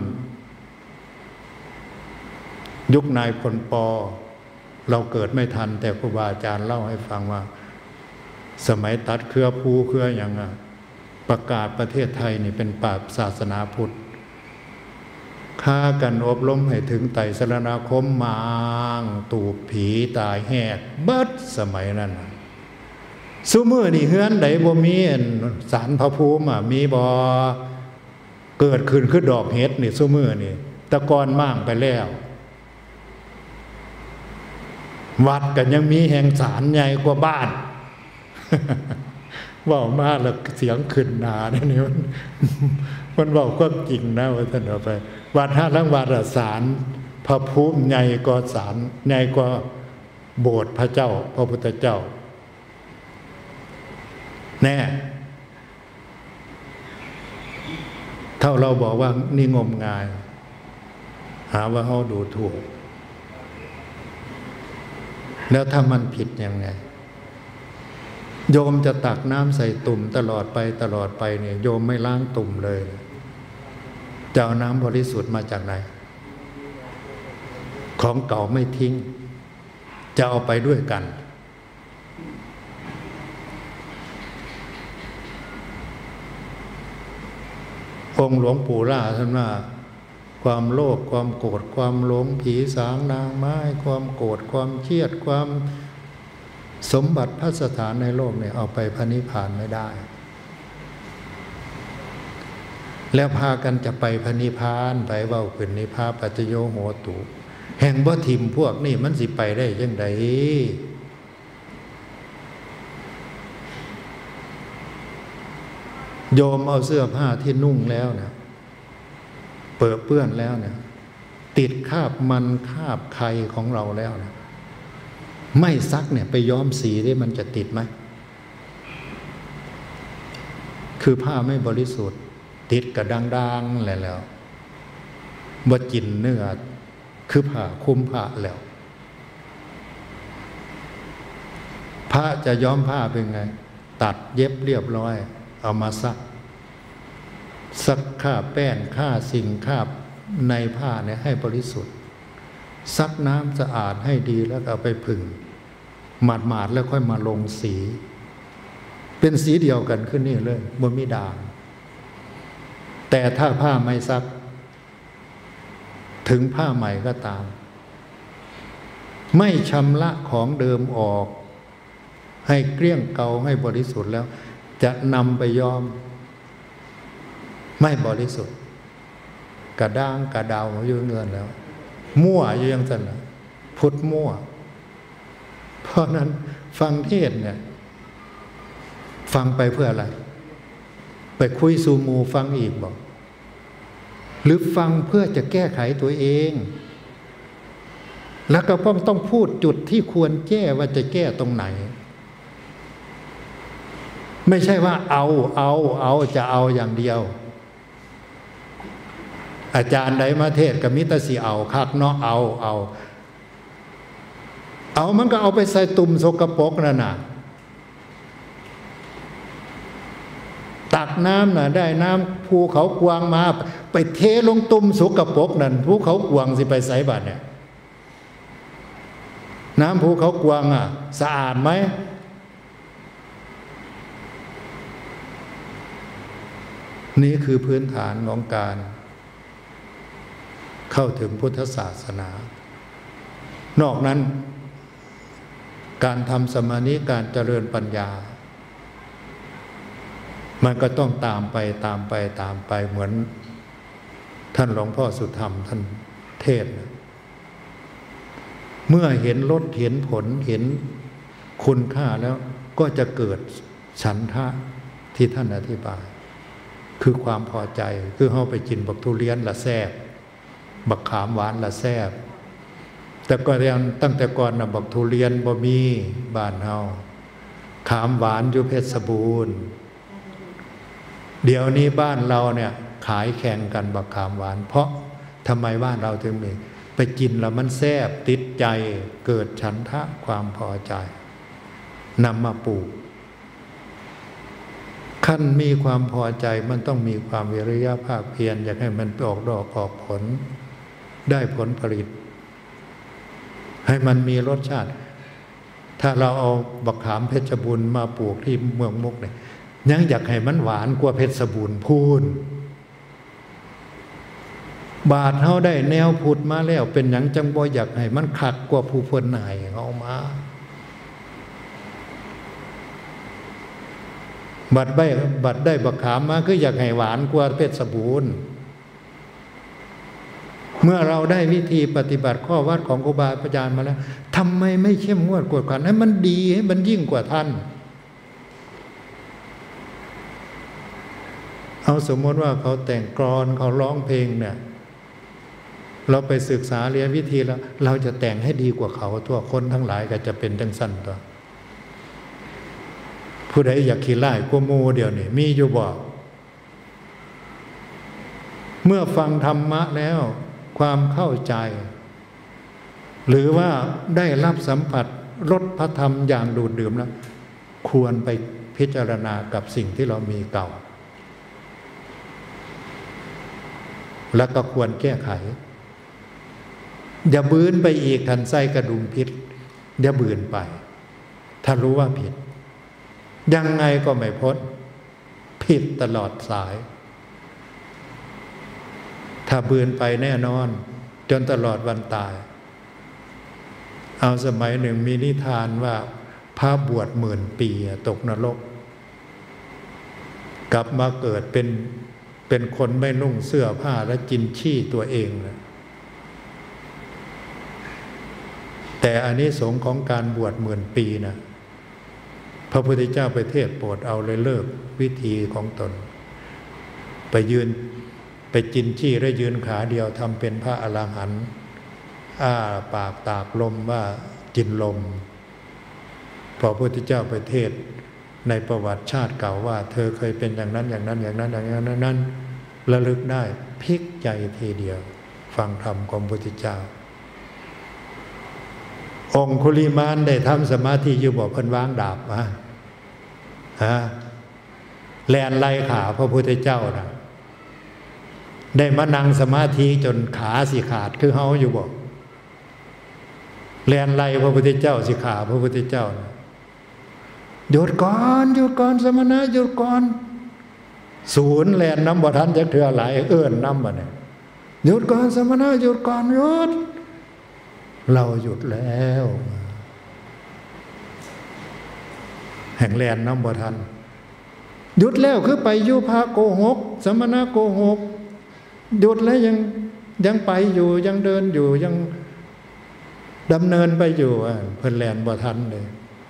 ยุคนายพลปอเราเกิดไม่ทันแต่ครูบาอาจารย์เล่าให้ฟังว่าสมัยตัดเครือภูเครืออย่างอ่ะประกาศประเทศไทยนี่เป็นป่าศาสนาพุทธฆ่ากันอบรมให้ถึงไตรสรณคมมางตูบผีตายแหกเบิดสมัยนั้นซุมื้อนี่เฮือนใดบ่มีศาลพระภูมิอ่ะมีบ่เกิดขึ้นคือดอกเห็ดนี่ซุมื้อนี่ตะกอนมั่างไปแล้ววัดกันยังมีแห่งศาลใหญ่กว่าบ้าน ว่ามาแล้วเสียงขึ้นหนาเนี่ยมันมันบอกความจริงนะว่าท่านเอาไปวัดห้าลังวัดศาลพระภูมิใหญ่กว่าศาลใหญ่กว่าโบสถ์พระเจ้าพระพุทธเจ้าแน่เท่าเราบอกว่านี่งมงายหาว่าเขาดูถูกแล้วถ้ามันผิดยังไงโยมจะตักน้ำใส่ตุ่มตลอดไปตลอดไปเนี่ยโยมไม่ล้างตุ่มเลยจะเอาน้ำบริสุทธิ์มาจากไหนของเก่าไม่ทิ้งจะเอาไปด้วยกันองค์หลวงปู่ล่าท่านว่าความโลภความโกรธความหลงผีสางนางไม้ความโกรธความเครียดความสมบัติพัสถานในโลกเนี่ยเอาไปพระนิพพานไม่ได้แล้วพากันจะไปพระนิพพานไปเว้าขึ้นนิพพานปัจจโยโหตุแห่งบ่ทิมพวกนี่มันสิไปได้ยังไงโยมเอาเสื้อผ้าที่นุ่งแล้วนะเปื้อนเปื้อนแล้วนะติดคราบมันคราบไข่ของเราแล้วนะไม่ซักเนี่ยไปย้อมสีได้มันจะติดไหมคือผ้าไม่บริสุทธิ์ติดกระดังๆแล้วแล้วบ่จินเนื้อคือผ้าคุมผ้าแล้วผ้าจะย้อมผ้าเป็นไงตัดเย็บเรียบร้อยเอามาซักซักฆ่าแป้งฆ่าสิ่งฆ่าในผ้าเนี่ยให้บริสุทธิ์ซักน้ำสะอาดให้ดีแล้วเอาไปผึ่งหมาดหมาดแล้วค่อยมาลงสีเป็นสีเดียวกันขึ้นนี่เลยบนมิด่างแต่ถ้าผ้าไม่ซักถึงผ้าใหม่ก็ตามไม่ชำระของเดิมออกให้เกลี้ยงเกาให้บริสุทธิ์แล้วจะนำไปย้อมไม่บริสุทธิ์กระด้างกระดาวอยู่เงินแล้วมั่วอยู่ยังสั่นนะพุทธมั่วเพราะนั้นฟังเทศเนี่ยฟังไปเพื่ออะไรไปคุยซูมูฟังอีกบอกหรือฟังเพื่อจะแก้ไขตัวเองแล้วก็ต้องต้องพูดจุดที่ควรแก้ว่าจะแก้ตรงไหนไม่ใช่ว่าเอาเอาเอาจะเอาอย่างเดียวอาจารย์ใดมาเทศกับมิตรสีเอาคักเนาะเอาเอาเอามันก็เอาไปใส่ตุ่มสกปรกนั่นน่ะตักน้ำน่ะได้น้ำภูเขากวางมาไปเทลงตุ่มสกปรกนั่นภูเขากวางสิไปใส่บาตรเนี่ยน้ำภูเขากวางอ่ะสะอาดไหมนี่คือพื้นฐานของการเข้าถึงพุทธศาสนานอกนั้นการทำสมาธิการเจริญปัญญามันก็ต้องตามไปตามไปตามไปเหมือนท่านหลวงพ่อสุธรรมท่านเทศน์เมื่อเห็นลดเห็นผลเห็นคุณค่าแล้วก็จะเกิดฉันทะที่ท่านอธิบายคือความพอใจคือเข้าไปกินบักทุเรียนละแซ่บบักขามหวานละแซ่บแต่ก็เรียนตั้งแต่ก่อนนะบักทุเรียนบ่มีบ้านเฮาขามหวานอยู่เพชรบูรณ์เดี๋ยวนี้บ้านเราเนี่ยขายแข่งกันบักขามหวานเพราะทำไมบ้านเราถึงมีไปกินแล้วมันแซ่บติดใจเกิดฉันทะความพอใจนำมาปลูกขั้นมีความพอใจมันต้องมีความวิริยะภาคเพียรอยากให้มันออกดอกออกผลได้ผลผลิตให้มันมีรสชาติถ้าเราเอาบักขามเพชรบูรณ์มาปลูกที่เมืองมุกเนี่ยยังอยากให้มันหวานกว่าเพชรบูรณ์พูนบาทเฮาได้แนวพุทธมาแล้วเป็นหยังจังบ่อยากให้มันคักกว่าผู้เพิ่นให้เอามาบัดใบบัดได้บักขามมาคืออยากให้หวานกว่าเพชรบูรณ์เมื่อเราได้วิธีปฏิบัติข้อวัดของครูบาอาจารย์มาแล้วทำไมไม่เข้มงวดกวดขันให้มันดีให้มันยิ่งกว่าท่านเอาสมมติว่าเขาแต่งกลอนเขาร้องเพลงเนี่ยเราไปศึกษาเรียนวิธีแล้วเราจะแต่งให้ดีกว่าเขาทั่วคนทั้งหลายก็จะเป็นจังสั้นตัวผู้ใดอยากขี้ไล่กโมเดียวนี่มีอยู่บ่เมื่อฟังธรรมะแล้วความเข้าใจหรือว่าได้รับสัมผัสรสพระธรรมอย่างดูดดื่มแล้วควรไปพิจารณากับสิ่งที่เรามีเก่าแล้วก็ควรแก้ไขอย่าบืนไปอีกทันไส้กระดุมพิษอย่าบืนไปถ้ารู้ว่าผิดยังไงก็ไม่พ้นผิดตลอดสายถ้าบืนไปแน่นอนจนตลอดวันตายเอาสมัยหนึ่งมีนิทานว่าพระบวชหมื่นปีตกนรกกลับมาเกิดเป็นเป็นคนไม่นุ่งเสื้อผ้าและกินขี้ตัวเองนะแต่อานิสงส์ของการบวชหมื่นปีนะพระพุทธเจ้าไปเทศโปรดเอาเลยเลิกวิธีของตนไปยืนไปกินขี้และยืนขาเดียวทำเป็นพระอรหันต์อ้าปากตากลมว่ากินลมพอพระพุทธเจ้าไปเทศในประวัติชาติเก่าว่าเธอเคยเป็นอย่างนั้นอย่างนั้นอย่างนั้นอย่างนั้นนั้นระลึกได้พลิกใจทีเดียวฟังธรรมของพระพุทธเจ้าองคุลิมานได้ทำสมาธิอยู่บอกเพิ่นวางดาบมาฮะแลนไล่ขาพระพุทธเจ้านะได้มานั่งสมาธิจนขาสิขาดคือเฮาอยู่บอกแลนไล่พระพุทธเจ้าสิขาพระพุทธเจ้านะหยุดก่อนหยุดก่อนสมณะหยุดก่อนศูนย์แลนน้ำบ่ทันจักเทื่อหลายเอื้อนน้ำบ่เนี่ยหยุดก่อนสมณะหยุดก่อนหยุดเราหยุดแล้วแห่งแลนน้ำบ่ทันหยุดแล้วคือไปอยู่พาโกหกสมณะโกหกหยุดแล้วยังยังไปอยู่ยังเดินอยู่ยังดำเนินไปอยู่เพิ่นแลนบ่ทันเลย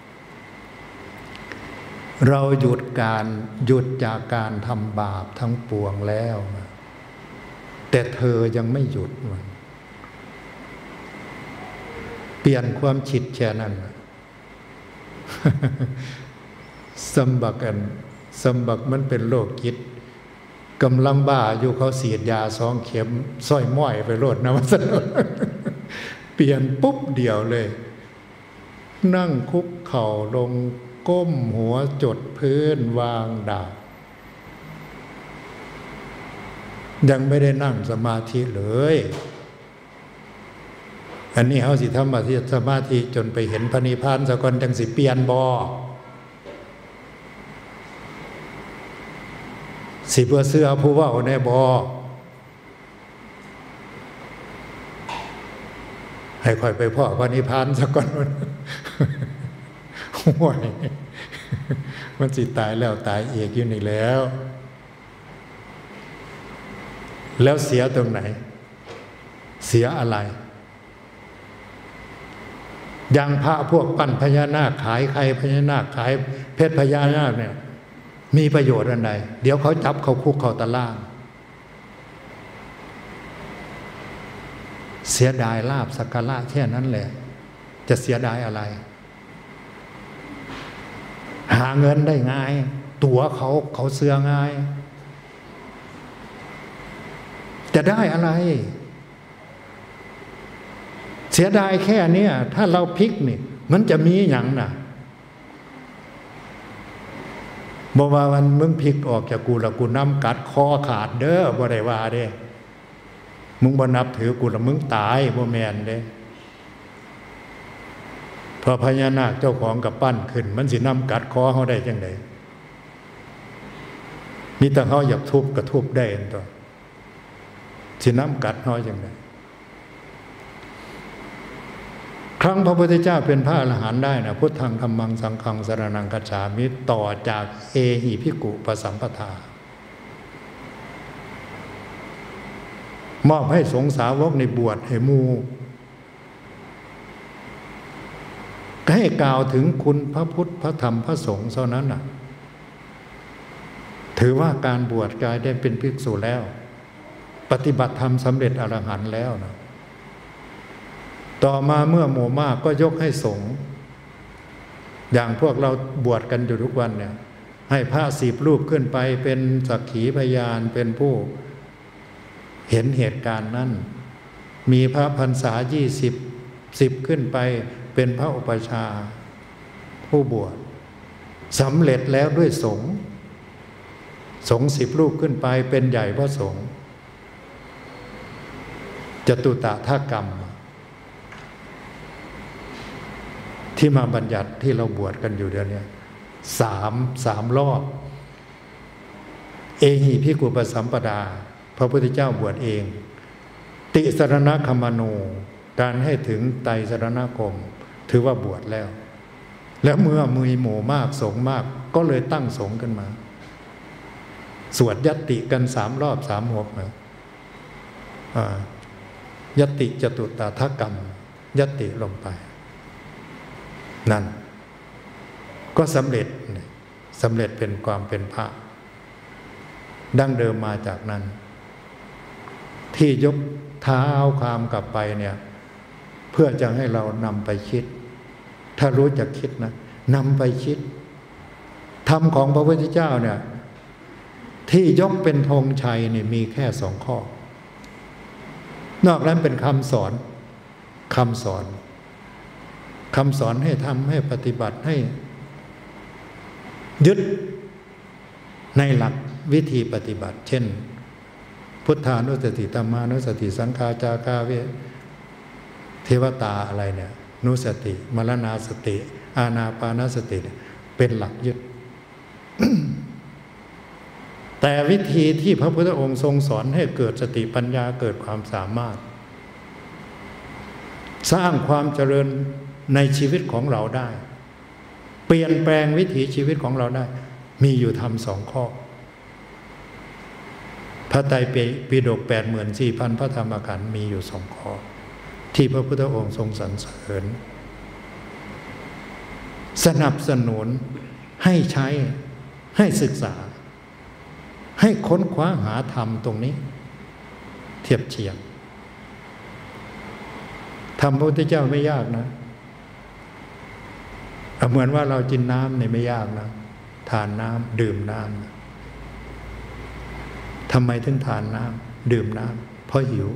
เราหยุดการหยุดจากการทำบาปทั้งปวงแล้วแต่เธอยังไม่หยุดมันเปลี่ยนความคิดแค่นั้นสมบักกันสมบักมันเป็นโรคจิตกำลังบ้าอยู่เขาเสียดยาสองเข็มสร้อยม้อยไปโลดนะมันเปลี่ยนปุ๊บเดียวเลยนั่งคุกเข่าลงก้มหัวจดพื้นวางดาบยังไม่ได้นั่งสมาธิเลยอันนี้เขาสิทำมาที่สมาธิจนไปเห็นพระนิพพานสะก่อนจังสิเปลี่ยนบ่สิเพื่อเสื้อผู้ว่าแน่บ่ให้ค่อยไปพ่อพระนิพพานสะก่อนห่วยมันสิตายแล้วตายเอกอยู่นี่แล้วแล้วเสียตรงไหนเสียอะไรอย่างพระพวกปั้นพญานาคขายไข่พญานาคขายเพชรพญานาคเนี่ยมีประโยชน์อันใดเดี๋ยวเขาจับเขาคุกเขาตะล่างเสียดายลาภสักการะแค่นั้นแหละจะเสียดายอะไรหาเงินได้ง่ายตั๋วเขาเขาเสือง่ายจะได้อะไรเสียดายแค่นี้ถ้าเราพลิกนี่มันจะมีอย่างน่ะบอกว่าวันมึงพลิกออกจากกูแล้วกูน้ำกัดคอขาดเด้อบ่ได้ว่าเด้มึงบ่นับถือกูแล้วมึงตายบ่แม่นเด้พอพญานาคเจ้าของกับปั้นขึ้นมันสิน้ำกัดคอเขาได้จังไดมีแต่เขาอยากทุบก็ทุบได้ตัวสิน้ำกัดเขาจังไดครั้งพระพุทธเจ้าเป็นพระอรหันต์ได้นะพุทธังธัมมังสังฆังสรณังคัจฉามิต่อจากเอหิภิกขุปสัมปทามอบให้สงฆ์สาวกในบวชให้หมู่ให้กล่าวถึงคุณพระพุทธพระธรรมพระสงฆ์เท่านั้นน่ะถือว่าการบวชกลายได้เป็นภิกษุแล้วปฏิบัติธรรมสำเร็จอรหันต์แล้วนะต่อมาเมื่อหมู่มากก็ยกให้สงฆ์อย่างพวกเราบวชกันอยู่ทุกวันเนี่ยให้พระสิบรูปขึ้นไปเป็นสักขีพยานเป็นผู้เห็นเหตุการณ์นั้นมีพระพรรษายี่สิบสิบขึ้นไปเป็นพระอุปัชฌาย์ผู้บวชสำเร็จแล้วด้วยสงฆ์สงฆ์สิบรูปขึ้นไปเป็นใหญ่พระสงฆ์จตุตถกรรมที่มาบัญญัติที่เราบวชกันอยู่เดี๋ยวนี้สามสามรอบเอหิภิกขุปสัมปดาพระพุทธเจ้าบวชเองติสรณคมโนการให้ถึงไตรสรณคมถือว่าบวชแล้วแล้วเมื่อมีหมู่มากสงฆ์มากก็เลยตั้งสงฆ์กันมาสวดยัตติกันสามรอบสามหกนะยัตติจตุตถกรรมยัตติลงไปนั่นก็สำเร็จสำเร็จเป็นความเป็นพระดั้งเดิมมาจากนั้นที่ยกเท้าความกลับไปเนี่ยเพื่อจะให้เรานำไปคิดถ้ารู้จักคิดนะนำไปคิดธรรมของพระพุทธเจ้าเนี่ยที่ยกเป็นธงชัยนี่มีแค่สองข้อนอกนั้นเป็นคำสอนคำสอนคำสอนให้ทำให้ปฏิบัติให้ยึดในหลักวิธีปฏิบัติเช่นพุทธานุสติธัมมานุสติสังฆาจาคาเวเทวตาอะไรเนี่ยนุสติมรณาสติอานาปานสติเป็นหลักยึด แต่วิธีที่พระพุทธองค์ทรงสอนให้เกิดสติปัญญาเกิดความสามารถสร้างความเจริญในชีวิตของเราได้เปลี่ยนแปลงวิถีชีวิตของเราได้มีอยู่ธรรมสองข้อพระไตรปิฎกแปดหมื่นสี่พันพระธรรมขันธ์มีอยู่สองข้อที่พระพุทธองค์ทรงสรรเสริญสนับสนุนให้ใช้ให้ศึกษาให้ค้นคว้าหาธรรมตรงนี้เทียบเทียงธรรมพระพุทธเจ้าไม่ยากนะเหมือนว่าเรากินน้ำเนี่ยไม่ยากนะทานน้ำดื่มน้ำทำไมถึงทานน้ำดื่มน้ำเพราะหิว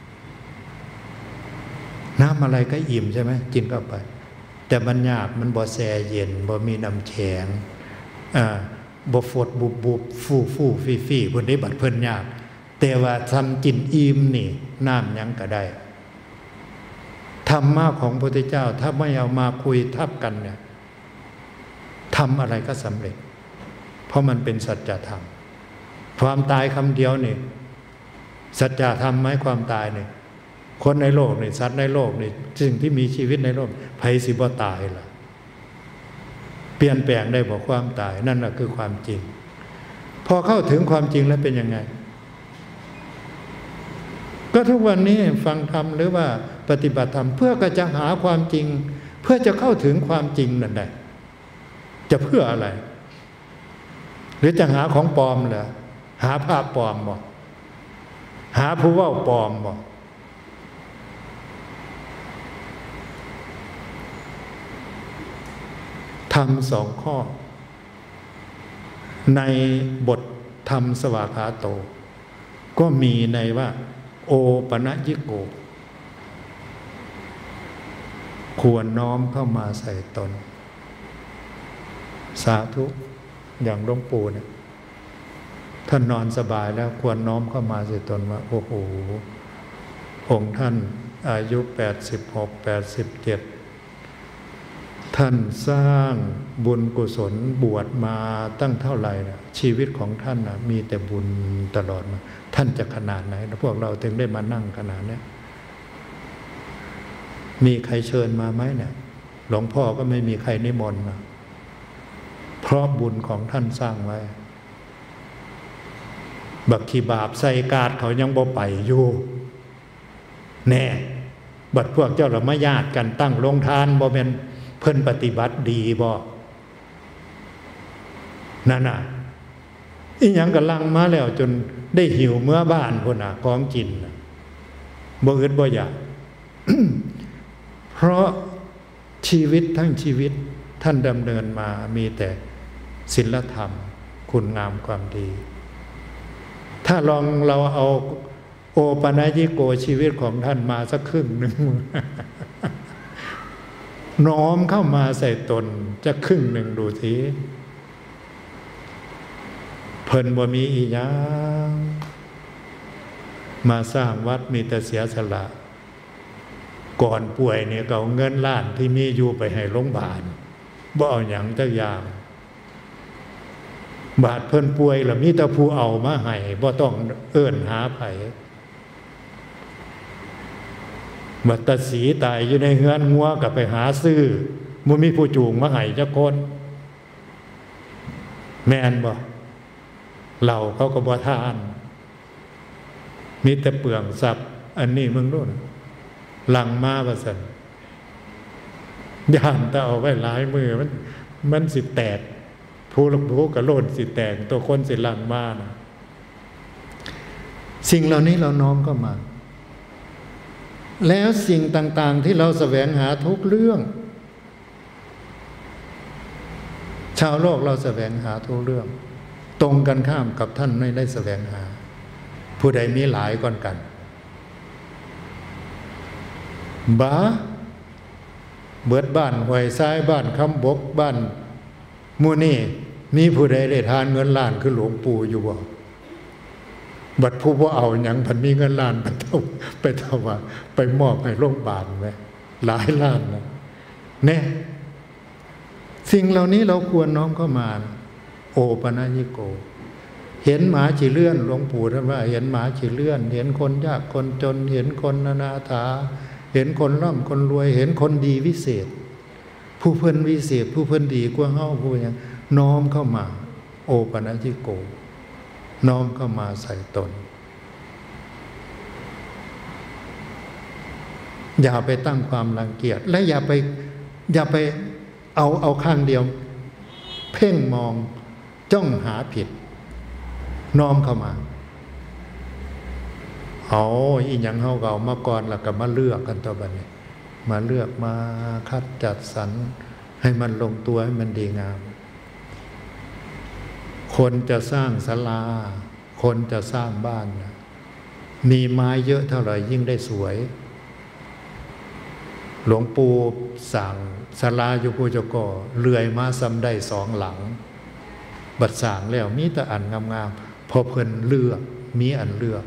น้ำอะไรก็อิ่มใช่ไหมกินเข้าไปแต่มันยากมันบ่แช่เย็นบ่มีน้ำแข็งอ่าบ่ฟดบุบบุบฟูฟูฟีฟีคนนี้บัดเพิ่นยากแต่ว่าทำกินอิ่มนี่น้ำยังก็ได้ธรรมะของพระพุทธเจ้าถ้าไม่เอามาคุยทับกันเนี่ยทำอะไรก็สำเร็จเพราะมันเป็นสัจธรรมความตายคำเดียวนี่สัจธรรมไหมความตายเนี่ยคนในโลกนี่สัตว์ในโลกนี่สิ่งที่มีชีวิตในโลกไผสิบ่ตายล่ะเปลี่ยนแปลงได้บ่ความตายนั่นแหละคือความจริงพอเข้าถึงความจริงแล้วเป็นยังไงก็ทุกวันนี้ฟังธรรมหรือว่าปฏิบัติธรรมเพื่อก็จะหาความจริงเพื่อจะเข้าถึงความจริงนั่นแหละจะเพื่ออะไรหรือจะหาของปลอมเหรอหาภาพปลอมบ่หาผู้เว้าปลอมบ่ธรรมสองข้อในบทธรรมสวากขาโตก็มีในว่าโอปนยิโกควรน้อมเข้ามาใส่ตนสาธุอย่างหลวงปู่เนี่ยท่านนอนสบายแล้วควรน้อมเข้ามาใส่ตนว่าโอ้โหองค์ท่านอายุแปดสิบหก แปดสิบเจ็ดท่านสร้างบุญกุศลบวชมาตั้งเท่าไหร่นะชีวิตของท่านนะมีแต่บุญตลอดมาท่านจะขนาดไหนพวกเราถึงได้มานั่งขนาดนี้มีใครเชิญมาไหมเนี่ยหลวงพ่อก็ไม่มีใครนิมนต์มาเพราะบุญของท่านสร้างไว้บักขี้บาปใส่กาดเขายังบ่ไปอยู่แน่บัดพวกเจ้าละมาญาติกันตั้งโรงทานบ่แม่นเพิ่นปฏิบัติดีบ่นั่นน่ะอีหยังกำลังมาแล้วจนได้หิวเมื่อบ้านพุ่นน่ะของกินน่ะบ่อึดบ่อยาก เพราะชีวิตทั้งชีวิตท่านดำเนินมามีแต่ศีลธรรมคุณงามความดีถ้าลองเราเอาโอปนญิโกชีวิตของท่านมาสักครึ่งหนึ่ง น้อมเข้ามาใส่ตนจะครึ่งหนึ่งดูทีเพิ่นบ่มีอีหยังมาสร้างวัดมีแต่เสียสละก่อนป่วยเนี่ยก็เอาเงินล้านที่มีอยู่ไปให้โรงพยาบาลบ่เอาหยังจักอย่างบาดเพิ่นป่วยแล้วมีแต่ผู้เอามาให้บ่ต้องเอิ้นหาไผบัดตาสีตายอยู่ในเฮือนงัวก็ไปหาซื้อบ่มีผู้จูงมาให้จักคนแม่นบ่เหล้าเขาก็บ่ทานมีแต่เปลืองทรัพย์อันนี้มึงรู้นะหลังมาว่าซั่นย่านแต่เอาไว้หลายมือมันมันสิแตกผู้ลงผู้กระโลนสิแตกตัวคนสิหลังมานะสิ่งเหล่านี้เราน้อมเข้ามาแล้วสิ่งต่างๆที่เราแสวงหาทุกเรื่องชาวโลกเราแสวงหาทุกเรื่องตรงกันข้ามกับท่านไม่ได้แสวงหาผู้ใดมีหลายก่อนกันบ้าเบิดบ้านห้วยทรายบ้านคำบกบ้านมูนี่มีผู้ใดได้ทานเงินล้านคือหลวงปู่อยู่บ่บัดผู้บ่เอาหยังพันมีเงินล้านไปเท่าไปเท่าว่าไปมอบให้โรงพยาบาลไหมหลายล้านนะแน่สิ่งเหล่านี้เราควรน้อมเข้ามาโอปนญิโกเห็นหมาฉีเลื่อนหลวงปู่ท่านว่าเห็นหมาฉีเลื่อนเห็นคนยากคนจนเห็นคนอนาถาเห็นคนร่ำคนรวยเห็นคนดีวิเศษผู้เพิ่นวิเศษผู้เพิ่นดีกว่าเฮาผู้หยังน้อมเข้ามาโอปนญิโกน้อมเข้ามาใส่ตนอย่าไปตั้งความรังเกียจและอย่าไปอย่าไปเอาเอาข้างเดียวเพ่งมองจ้องหาผิดน้อมเข้ามาเอาอีหยังเฮาก็เอามาก่อนแล้วก็มาเลือกกันต่อไปนี้มาเลือกมาคัดจัดสรรให้มันลงตัวให้มันดีงามคนจะสร้างศาลาคนจะสร้างบ้านนะมีไม้เยอะเท่าไหร่ยิ่งได้สวยหลวงปู่สั่งศาลาอยู่ภูเจ้าก่อเลื่อยมาซ้ำได้สองหลังบัดสั่งแล้วมีแต่อันงามๆพอเพิ่นเลือกมีอันเลือก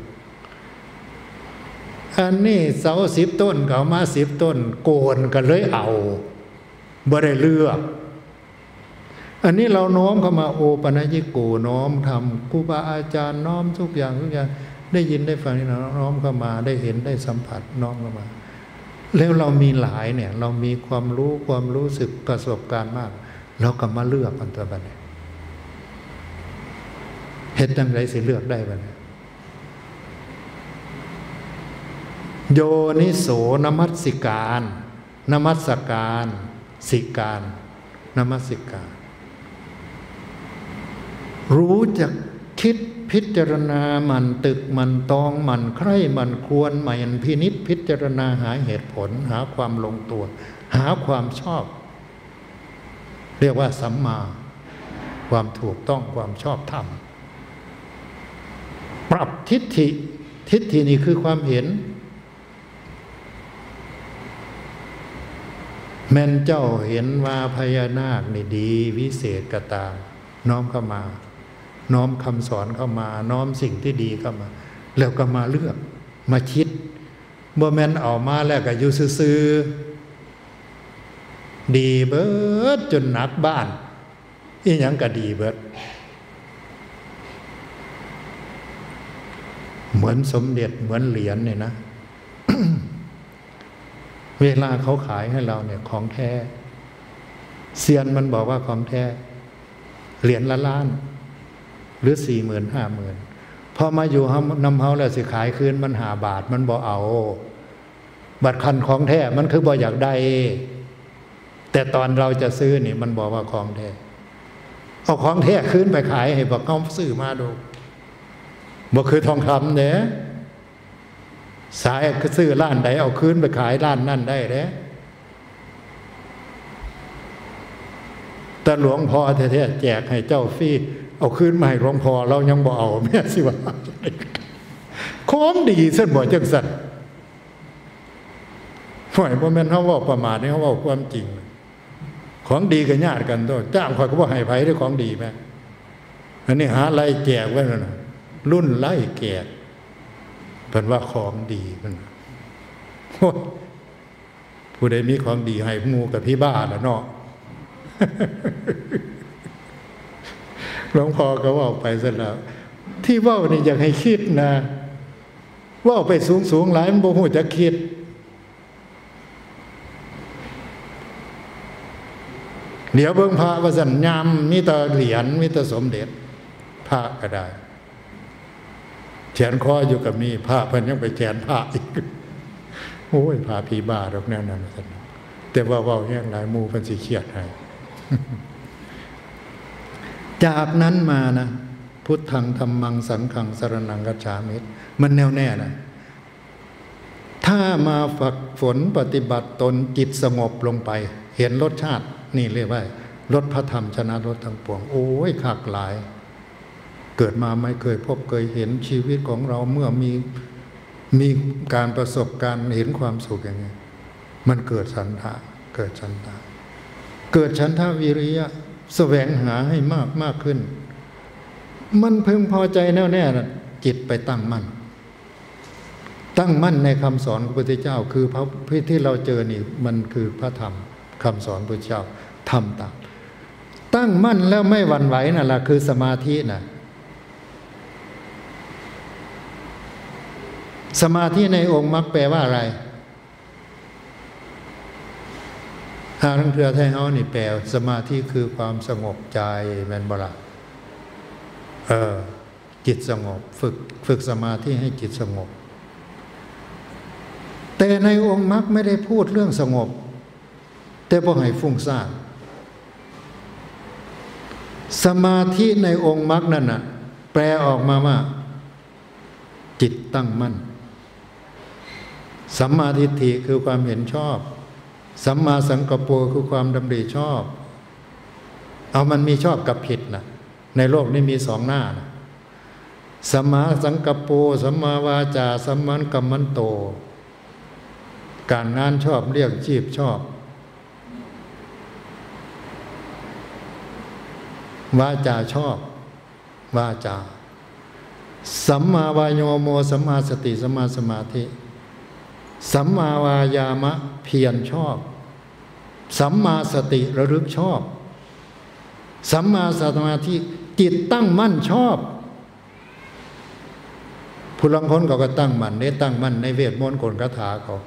อันนี้เสาสิบต้นเขามาสิบต้นโกนกันเลยเอาบ่ได้เลือกอันนี้เราน้อมเข้ามาโอปนญิโกน้อมทำครูบาอาจารย์น้อมทุกอย่างทุกอย่างได้ยินได้ฟังนี่น้อมเข้ามาได้เห็นได้สัมผัสน้อมเข้ามาแล้วเรามีหลายเนี่ยเรามีความรู้ความรู้สึกประสบการณ์มากเราก็มาเลือกกันตัวบัดนี้เฮ็ดจังไดสิเลือกได้บัดนี้โยนิโสนมัสสิการนมัสการสิการนมัสสิการรู้จักคิดพิจารณามันตึกมันตองมันใคร่มันควรมันพินิจพิจารณาหาเหตุผลหาความลงตัวหาความชอบเรียกว่าสัมมาความถูกต้องความชอบธรรมปรับทิฏฐิทิฏฐินี่คือความเห็นแม่นเจ้าเห็นว่าพญานาคนี่ดีวิเศษกตามน้อมเข้ามาน้อมคำสอนเข้ามาน้อมสิ่งที่ดีเข้ามาแล้วก็มาเลือกมาคิดบ่แม่นออกมาแล้วก็อยู่ซื่อๆดีเบิดจนหนักบ้านอีหยังก็ดีเบิดเหมือนสมเด็จเหมือนเหรียญเนี่ยนะ เวลาเขาขายให้เราเนี่ยของแท้เซียนมันบอกว่าของแท้เหรียญละล้านหรือสี่หมื่นห้าหมื่นพอมาอยู่นำเฮาแล้วสิขายคืนมันหาบาทมันบ่เอาบัตรคันของแท้มันคือบ่อยากได้แต่ตอนเราจะซื้อนี่มันบอกว่าของแท้เอาของแท้คืนไปขายให้บอกเขาซื้อมาดูบ่คือทองคำเนี่ยสายคือซื้อร้านใดเอาคืนไปขายร้านนั่นได้เด้แต่หลวงพ่อแท้ๆแจกให้เจ้าฟรีเอาคืนมาให้หลวงพ่อเรายังบ่เอาแม่สิว่าของดีเส้นบ่จังสั่นห่วยบ่แม่นเฮาเว้าประมาทนี่เฮาเว้าความจริงของดีก็ญาติกันตัวจ้างข่อยก็บ่ให้ไผได้ของดีแม่อันนี้หาไล่แจกไว้นั่นน่ะรุ่นไล่แจกเพิ่นว่าของดีเพิ่นโอ้ยผู้ใดมีของดีให้หมู่กับพี่บ้าล่ะเนาะหลวงพ่อก็ว่าไปซะแล้วที่เว้านี่อยากให้คิดนะเว้าไปสูงๆหลายมันบ่ฮู้จักคิดเดี๋ยวเบิ่งพระว่าสั่นยามมีแต่เหรียญมีแต่สมเด็จพระก็ได้แขนคออยู่กับมีพระเพิ่นยังไปแขนพระอีกโอ้ยพระผีบ้าดอกแนวนั้นสั่นแต่ว่าเว้าแห้งหลายหมู่เพิ่นสิเครียดให้จากนั้นมานะพุทธังธัมมังสังฆังสรณังคัจฉามิมันแน่วแน่นะถ้ามาฝึกฝนปฏิบัติตนจิตสงบลงไปเห็นรสชาตินี่เรียกว่ารสพระธรรมชนะรสทั้งปวงโอ้ยคักหลายเกิดมาไม่เคยพบเคยเห็นชีวิตของเราเมื่อมีมีการประสบการณ์เห็นความสุขอย่างนี้มันเกิดฉันทะเกิดฉันทะเกิดฉันทะวิริยะแสวงหาให้มากมากขึ้นมันพึงพอใจแน่วแน่นะจิตไปตั้งมั่นตั้งมั่นในคำสอนของพระพุทธเจ้าคือพระที่เราเจอนี่มันคือพระธรรมคำสอนพระพุทธเจ้าทำตามตั้งมั่นแล้วไม่หวั่นไหวนั่นแหละคือสมาธินะสมาธิในองค์มรรคแปลว่าอะไรถ้าทั้งเทือไทยเฮานี่แปลสมาธิคือความสงบใจแม่นบ่ล่ะเออจิตสงบฝึกฝึกสมาธิให้จิตสงบแต่ในองค์มรรคไม่ได้พูดเรื่องสงบแต่บ่ให้ฟุ้งซ่านสมาธิในองค์มรรคนั่นน่ะแปลออกมาว่าจิตตั้งมั่นสัมมาทิฏฐิคือความเห็นชอบสัมมาสังกัปโปคือความดำริชอบเอามันมีชอบกับผิดนะในโลกนี้มีสองหน้านะสัมมาสังกัปโปสัมมาวาจาสัมมากัมมันโตการงานชอบเลี้ยงชีพชอบวาจาชอบวาจาสัมมาวายโมสัมมาสติสัมมาสมาธิสัมมาวายามะเพียรชอบสัมมาสติระลึกชอบสัมมาสมาธิจิตตั้งมั่นชอบผู้ลังคนเขาก็ตั้งมั่นได้ตั้งมั่นในเวทมนต์กลคาถาเขา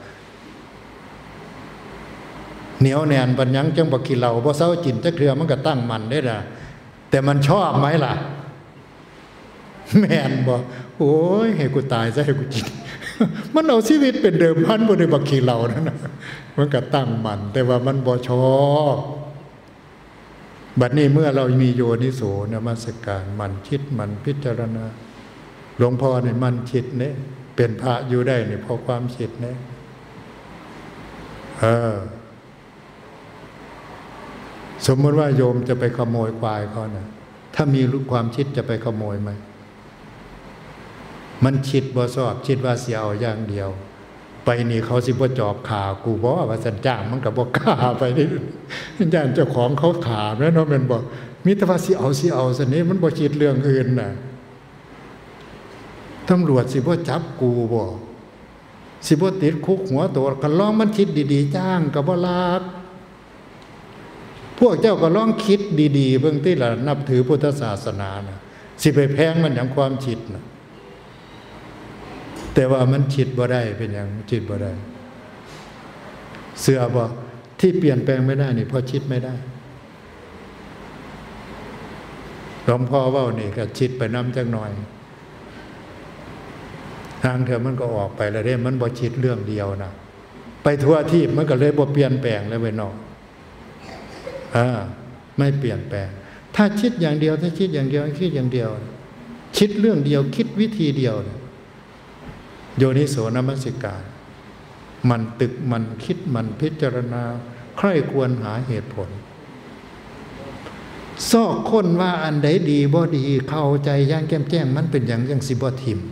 เหนียวแน่นปัญญังจังบ่กินเหล้าบ่เซาจินจักเทื่อมันก็ตั้งมั่นได้ล่ะแต่มันชอบไหมล่ะแม่นบ่โอ้ยให้กูตายซะให้กูกินมันเอาชีวิตเป็นเดิมพันบ่ได้บักขี้เหล้านั่นน่ะมันก็ตั้งมั่นแต่ว่ามันบ่ชอบบัดนี้เมื่อเรามีโยนิโสนมัสการมันคิดมันพิจารณาหลวงพ่อนี่มันคิดเนี่ยเป็นพระอยู่ได้นี่เพราะความคิดเนี่ยเออสมมติว่าโยมจะไปขโมยควายเขานะถ้ามีรู้ความคิดจะไปขโมยไหมมันคิดบ่ชอบคิดว่าเสียเอาอย่างเดียวไปนี่เขาสิบ่จอบขากูบ่ว่าสันจ้างมันก็บ่กล้าไปนี่ย่านเจ้าของเขาถามแล้วเนาะมันบอกมีแต่ว่าสิเอาสิเอาซะนี้มันบ่คิดเรื่องอื่นน่ะตำรวจสิบ่จับกูบ่สิบ่ติดคุกหัวโตก็ลองมันคิดดีๆจ้างก็บ่ลากพวกเจ้าก็ลองคิดดีๆเบิ่งติล่ะนับถือพุทธศาสนาน่ะสิไปแพงมันหยังความคิดน่ะแต่ว่ามันคิดบ่ได้เป็นอย่างคิดบ่ได้เสือบ่ที่เปลี่ยนแปลงไม่ได้นี่เพราะคิดไม่ได้หลวงพ่อเว้านี่ก็คิดไปน้ำจักหน่อยทางเถอะมันก็ออกไปแล้วเด้มันบ่คิดเรื่องเดียวนะไปทั่วที่มันก็เลยบ่เปลี่ยนแปลงเลยเว้ยเนาะอ่าไม่เปลี่ยนแปลงถ้าคิดอย่างเดียวถ้าคิดอย่างเดียวคิดอย่างเดียวคิดเรื่องเดียวคิดวิธีเดียวโยนิโสนมัสสิการมันตึกมันคิดมันพิจารณาใคร่ควรหาเหตุผลซอกค้นว่าอันใดดีบ่ดีเข้าใจย่างแก้มแจ้งมันเป็นอย่างยังสิบ่ทิม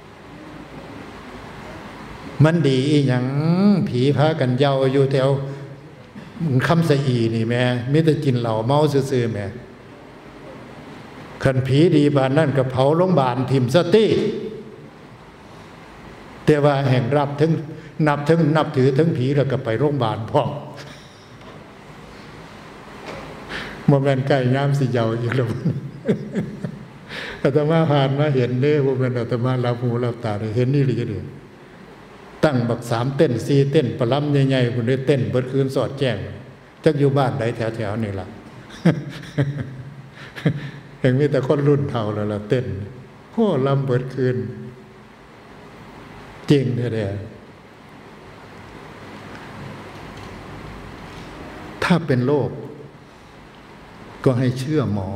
มันดีอีหยังผีพากันเยาอยู่แถวคำสะอีนี่แม่มิแต่กินเหล้าเมาซื่อๆแม่คันผีดีบานนั่นก็เผาโรงพยาบาลทิมสติแต่ว่าแห่งรับถึงนับถึงนับถือถึงผีแล้วก็ไปโรงพยาบาลพร้อมบ่แม่นใกล้ยามสิเยาอีกแล้วอาตมาผ่านมาเห็นเด้บ่แม่นอาตมารับหูรับตาได้เห็นนี่หรือจังได๋ตั้งบักสามเต้นสี่เต้นประลำใหญ่ๆพุ่นได้เต้นเบิดคืนสอดแจ้งจักอยู่บ้านใดแถวๆนี่ล่ะแห่งมีแต่คนรุ่นเฒ่าแล้วล่ะเต้นโอ้ลำเบิดคืนจริงแท้ๆถ้าเป็นโรคก็ให้เชื่อหมอ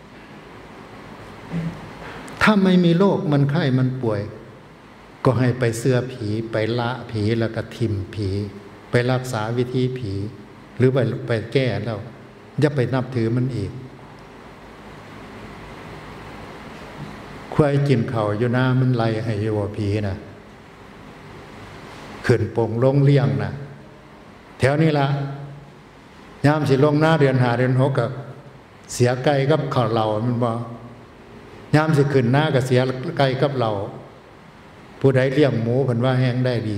ถ้าไม่มีโรคมันไข้มันป่วยก็ให้ไปเสื้อผีไปละผีแล้วก็ทิมผีไปรักษาวิธีผีหรือไปไปแก้แล้วอย่าไปนับถือมันอีกควายกินเข่าอยู่หน้ามันไล่ให้อยู่ว่าผีนะขึ้นโป่งลงเลี้ยงนะแถวนี้ละยามสิลงหน้าเดือนหาเดือนหกกับเสียไก่กับข้าวเหล่ามันบ่ยามสิขึ้นหน้ากับเสียไก่กับเหล่าผู้ใดเลี้ยงหมูเพิ่นว่าแห้งได้ดี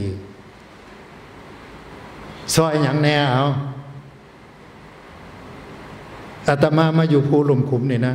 ซอยหยังแน่เอาอาตมามาอยู่ภูหลุมขุมนี่นะ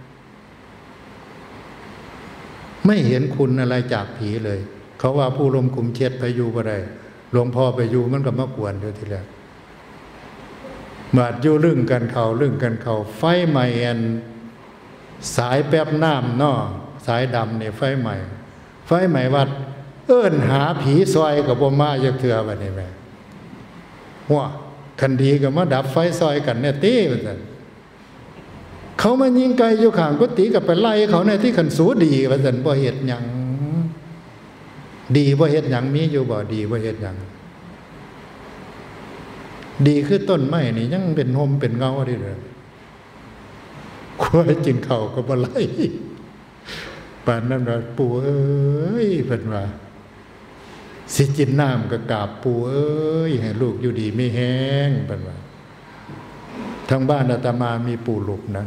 ไม่เห็นคุณอะไรจากผีเลยเขาว่าภูหลุมขุมเช็ดไปอยู่บ่ได้หลวงพ่อไปอยู่มันก็มากวนเดี๋ยวทีแรกบาดอยู่ลึ่งกันเขาลึ่งกันเขาไฟใหม่อันสายแป๊บน้ำเนาะสายดำเนี่ยไฟใหม่ไฟใหม่วัดเอิ้นหาผีซอยกับบ่มาจักเทื่อบัดนี้แม่หัวคันดีก็มาดับไฟซอยกันเนี่ยติว่าซั่นเขามายิงไกอยู่ข้างกุฏิก็ไปไล่เขาในที่ขันสูดีว่าซั่นบ่เฮ็ดหยังดีบ่เฮ็ดหยังมีอยู่บ่ดีบ่เฮ็ดหยังดีคือต้นไม้นี่ยังเป็นห่มเป็นเงาดิเด้อควายกินข้าวก็บ่ไล่ปานนั้นว่าปู่เอ้ยเพิ่นว่าสิกินน้ำก็กราบปู่เอ้ยให้ลูกอยู่ดีไม่แห้งเพิ่นว่าทางบ้านอาตมามีปู่หลุกนะ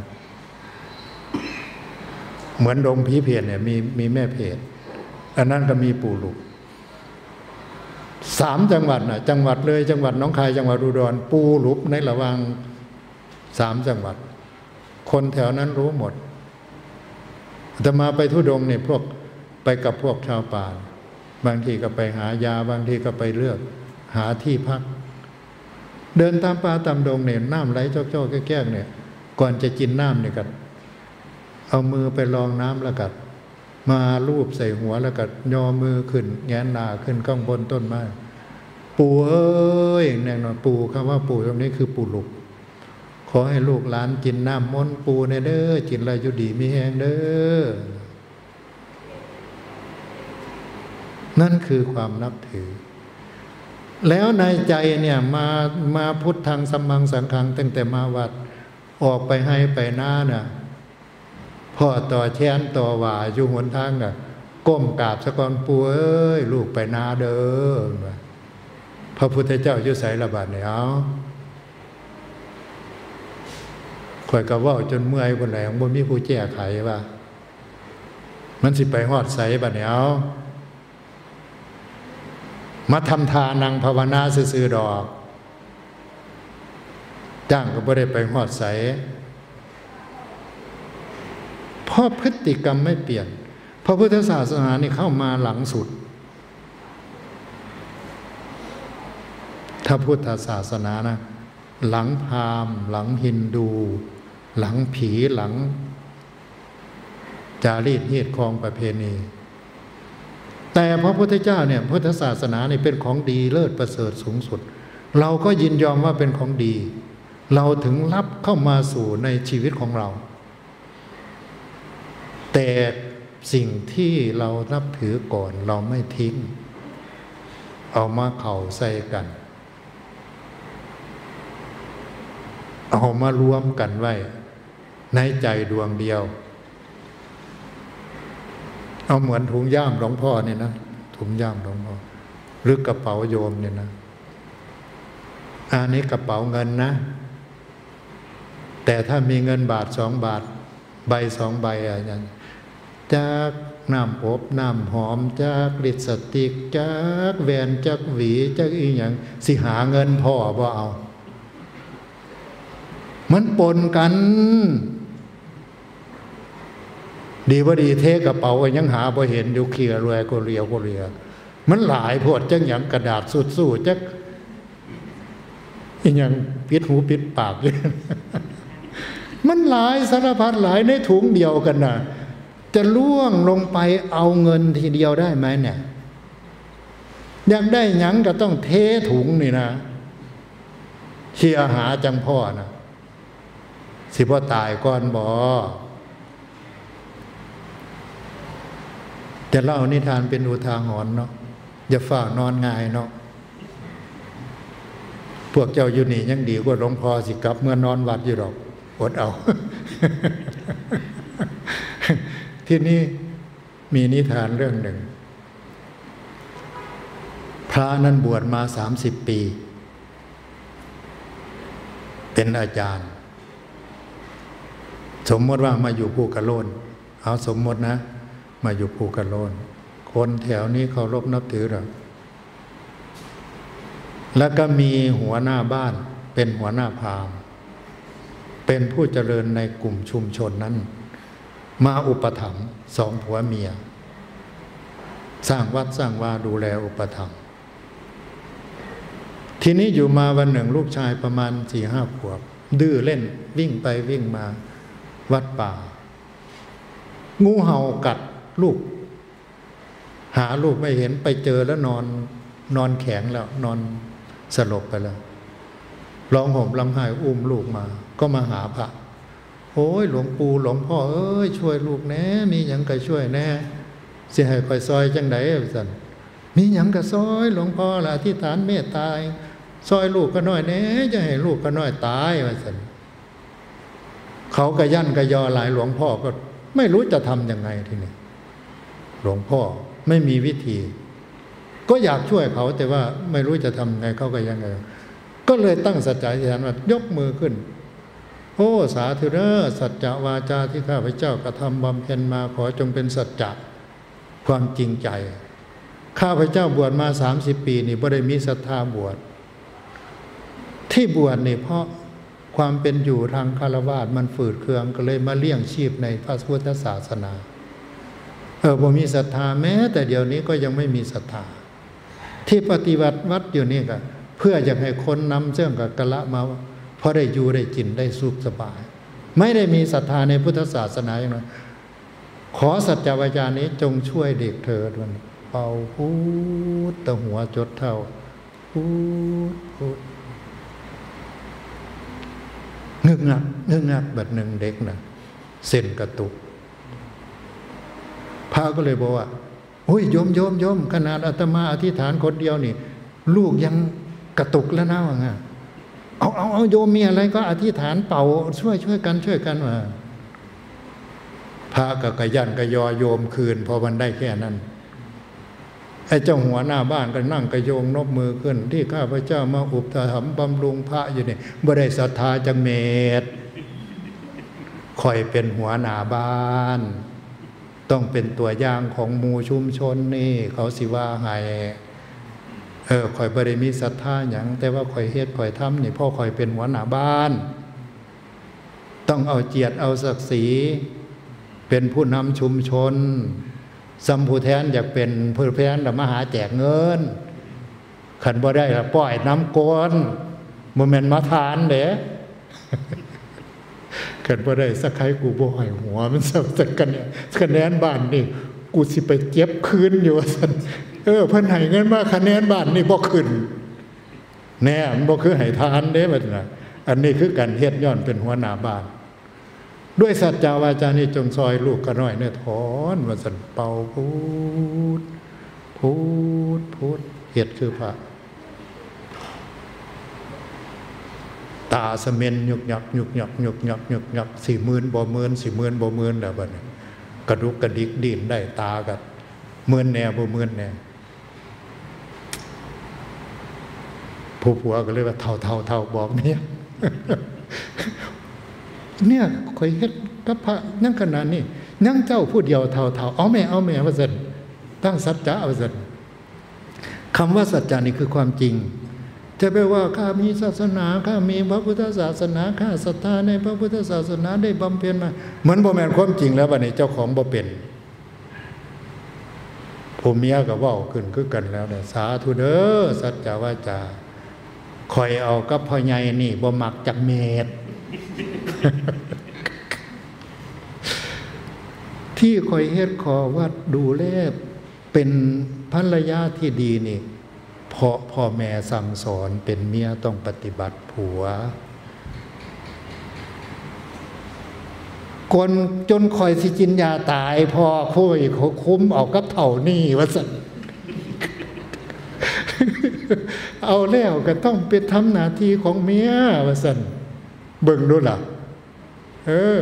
เหมือนดงผีเพศเนี่ยมีมีแม่เพศอันนั้นก็มีปู่หลุกสามจังหวัดน่ะจังหวัดเลยจังหวัดหนองคายจังหวัดอุดรปู่หลุกในระหว่างสามจังหวัดคนแถวนั้นรู้หมดอาตมาไปทุดงเนี่ยพวกไปกับพวกชาวป่าบางทีก็ไปหายาบางทีก็ไปเลือกหาที่พักเดินตามป่าตามดงเนี่ยน้ำไหลจอกๆแก้งๆเนี่ยก่อนจะกินน้ำเนี่ยก็เอามือไปรองน้ำแล้วก็มาลูบใส่หัวแล้วก็ย่อมือขึ้นแงนหน้าขึ้นข้างบนต้นไม้ปู่เอ้ยแน่นอนปู่คำว่าปู่ตรงนี้คือปู่หลุกขอให้ลูกหลานกินน้ำมนต์ปู่ในเด้อกินอะไรอยู่ดีมีแห้งเด้อนั่นคือความนับถือแล้วในใจเนี่ยมามาพุทธังสัมมังสังฆังตั้งแต่มาวัดออกไปให้ไปหน้าน่ะพ่อต่อแชนต่อว่าอยู่หนทางน่ะก้มกราบสะกอนปู่เอ้ยลูกไปนาเด้อพระพุทธเจ้าอยู่ไสละบาดเนี่ยเอาข่อยก็เว้าจนเมื่อยบ่ได้บ่มีผู้แก้ไขว่ามันสิไปฮอดไสบัดเนี่ยเอามาทำทานังภาวนาซื่อๆดอกจ้างก็บ่ได้ไปฮอดไสเพราะพฤติกรรมไม่เปลี่ยนพระพุทธศาสนานี่เข้ามาหลังสุดถ้าพุทธศาสนานะหลังพราหมณ์หลังฮินดูหลังผีหลังจารีตเฮียดคองประเพณีแต่พระพุทธเจ้าเนี่ยพุทธศาสนาเนี่ยเป็นของดีเลิศประเสริฐสูงสุดเราก็ยินยอมว่าเป็นของดีเราถึงรับเข้ามาสู่ในชีวิตของเราแต่สิ่งที่เรานับถือก่อนเราไม่ทิ้งเอามาเข่าใส่กันเอามารวมกันไว้ในใจดวงเดียวเอาเหมือนถุงย่ามหลวงพ่อเนี่ยนะถุงย่ามหลวงพ่อหรือกระเป๋าโยมเนี่ยนะอันนี้กระเป๋าเงินนะแต่ถ้ามีเงินบาทสองบาทใบสองใบอะไรอย่างจากน้ำอบน้ำหอมจากลิปสติกจากแหวนจากหวีจากอีหยังสิหาเงินพ่อบ่เอามันปนกันดีว่าดีเทกระเป๋ายังหาบ่เห็นอยู่เคียรวยก็เรียวก็เรียมันหลายพวดจังอย่างกระดาษสู้ๆจักอีหยังปิดหูปิดปากอยู่ มันหลายสารพัดหลายในถุงเดียวกันน่ะจะล่วงลงไปเอาเงินทีเดียวได้ไหมเนี่ยอยากได้หยังก็ต้องเทถุงนี่นะเชียหาจังพ่อนะสิพ่อตายก่อนบ่จะเล่านิทานเป็นอุทาหรณ์เนาะอย่าฝ่านอนง่ายเนาะพวกเจ้าอยู่นี่ยังดีกว่าหลวงพ่อสิกลับเมื่อนอนวัดอยู่หรอกอดเอา ที่นี่มีนิทานเรื่องหนึ่งพระนั้นบวชมาสามสิบปีเป็นอาจารย์สมมติว่ามาอยู่ภูกระโลนเอาสมมตินะมาอยู่ภูกระโลนคนแถวนี้เคารพนับถือเราแล้วก็มีหัวหน้าบ้านเป็นหัวหน้าพราหมณ์เป็นผู้เจริญในกลุ่มชุมชนนั้นมาอุปถัมภ์สองผัวเมียสร้างวัดสร้างวาดูแลอุปถัมภ์ทีนี้อยู่มาวันหนึ่งลูกชายประมาณสี่ห้าขวบดื้อเล่นวิ่งไปวิ่งมาวัดป่างูเห่ากัดลูกหาลูกไม่เห็นไปเจอแล้วนอนนอนแข็งแล้วนอนสลบไปแล้วร้องห่มร้องไห้อุ้มลูกมาก็มาหาพระโอ้ยหลวงปู่หลวงพ่อเอ้ยช่วยลูกแน่มีหยังก็ช่วยแน่สิให้คอยซอยจังไดสั่นมีหยังก็ซอยหลวงพ่อละอธิษฐานเมตตาซอยลูกก็น้อยแน่จะให้ลูกก็น้อยตายว่าสั่นเขาก็ยั่นก็ยอหลายหลวงพ่อก็ไม่รู้จะทำยังไงทีนี้หลวงพ่อไม่มีวิธีก็อยากช่วยเขาแต่ว่าไม่รู้จะทำไงเขาก็ยังไงก็เลยตั้งสัจจะอธิษฐานว่ายกมือขึ้นโอ้สาธุเด้อสัจจะวาจาที่ข้าพเจ้ากระทำบำเพ็ญมาขอจงเป็นสัจจะความจริงใจข้าพเจ้าบวชมาสามสิบปีนี่บ่ได้มีศรัทธาบวชที่บวชนี่เพราะความเป็นอยู่ทางคฤหัสถ์มันฝืดเคืองก็เลยมาเลี้ยงชีพในพระพุทธศาสนาเออบ่มีศรัทธาแม้แต่เดี๋ยวนี้ก็ยังไม่มีศรัทธาที่ปฏิบัติวัดอยู่นี่ก็เพื่อจะให้คนนำเสื่องกับกะละมาเพราะได้อยู่ได้กินได้สุขสบายไม่ได้มีศรัทธาในพุทธศาสนาอย่างนั้นขอสัจจวาจานี้จงช่วยเด็กเถิดวันเป่าพูดตะหัวจดเท่าพูดพูดงึกงักงึกงักแบบหนึ่งเด็กนะเส้นกระตุกพระก็เลยบอกว่าโอ้ยโยมโยมโยมขนาดอาตมาอธิษฐานคนเดียวนี่ลูกยังกระตุกแล้วนะว่าไงเอาเอาเอาโยมมีอะไรก็อธิษฐานเป่าช่วยช่วยกันช่วยกันว่าพระก็กระยันกระยอโยมคืนพอมันได้แค่นั้นไอ้เจ้าหัวหน้าบ้านก็นั่งกระโยงนบมือขึ้นที่ข้าพเจ้ามาอุปถัมภ์บำรุงพระอยู่นี่บ่ได้ศรัทธาจังเมตคอยเป็นหัวหน้าบ้านต้องเป็นตัวอย่างของหมู่ชุมชนนี่เขาสิว่าให้เออคอยบ่ได้มีศรัทธาหยังแต่ว่าคอยเฮ็ดคอยทำนี่พ่อคอยเป็นหัวหน้าบ้านต้องเอาเจียรติเอาศักดิ์ศรีเป็นผู้นำชุมชนสัมผู้แทนอยากเป็นผู้แทนมาหาแจกเงินขันบ่ได้ละปล่อยน้ำก้นบ่แม่นมาทานเด้ขันบ่ได้สักใครกูบ่ให้หัวมันสักสักกันเนี่ยคะแนนบ้านนี่กูสิไปเจ็บคืนอยู่ว่าซั่นเออเพิ่นให้เงินมาคะแนนบ้านนี่บ่ขึ้นแน่มันบ่คือให้ทานเด้บัดน่ะอันนี้คือการเฮ็ดย้อนเป็นหัวหน้าบ้านด้วยสัจจาวาจานี้จงซอยลูกก็น้อยเนี่ยถอนว่าซั่นเป่าพูดพูดพูดเฮ็ดคือพระตาสะเม็นยุกยักยุกยักยุกยักยุกยักสี่หมื่นบ่หมื่นสี่หมื่นบ่หมื่นแล้วบัดนี้กระดุกกระดิกดิ้นได้ตาก็หมื่นแน่บ่หมื่นแน่ผู้ผัวก็เลยว่าเท่าเท่าเท่าบอกเมียเนี่ยข่อยเฮ็ดกับพระยังขนาดนี้ยังเจ้าผู้เดียวเท่าเท่าเอาแม่เอาแม่ว่าซั่นตั้งสัจจะว่าซั่นคำว่าสัจจะนี่คือความจริงจะไปว่าข้ามีศาสนาข้ามีพระพุทธศาสนาข้าศรัทธาในพระพุทธศาสนาได้บำเพ็ญมาเหมือนบ่แม่นความจริงแล้วบัดนี้เจ้าของบ่เป็นผู้เมียก็เว้าขึ้นคือกันแล้วเนี่ยสาธุเด้อสัจจวาจาคอยเอากับพ่อใหญ่นี่บ่มักจักเม็ด ที่คอยเฮ็ดขอวัดดูแลเป็นภรรยาที่ดีนี่เพราะพ่อแม่สั่งสอนเป็นเมียต้องปฏิบัติผัวคนจนคอยสิจินยาตายพ่อคุยเขาคุ้มเอากับเท่านี่ว่าสั่น เอาแล้วก็ต้องไปทำหน้าที่ของเมียว่าสั่นเบิ่งดูล่ะเออ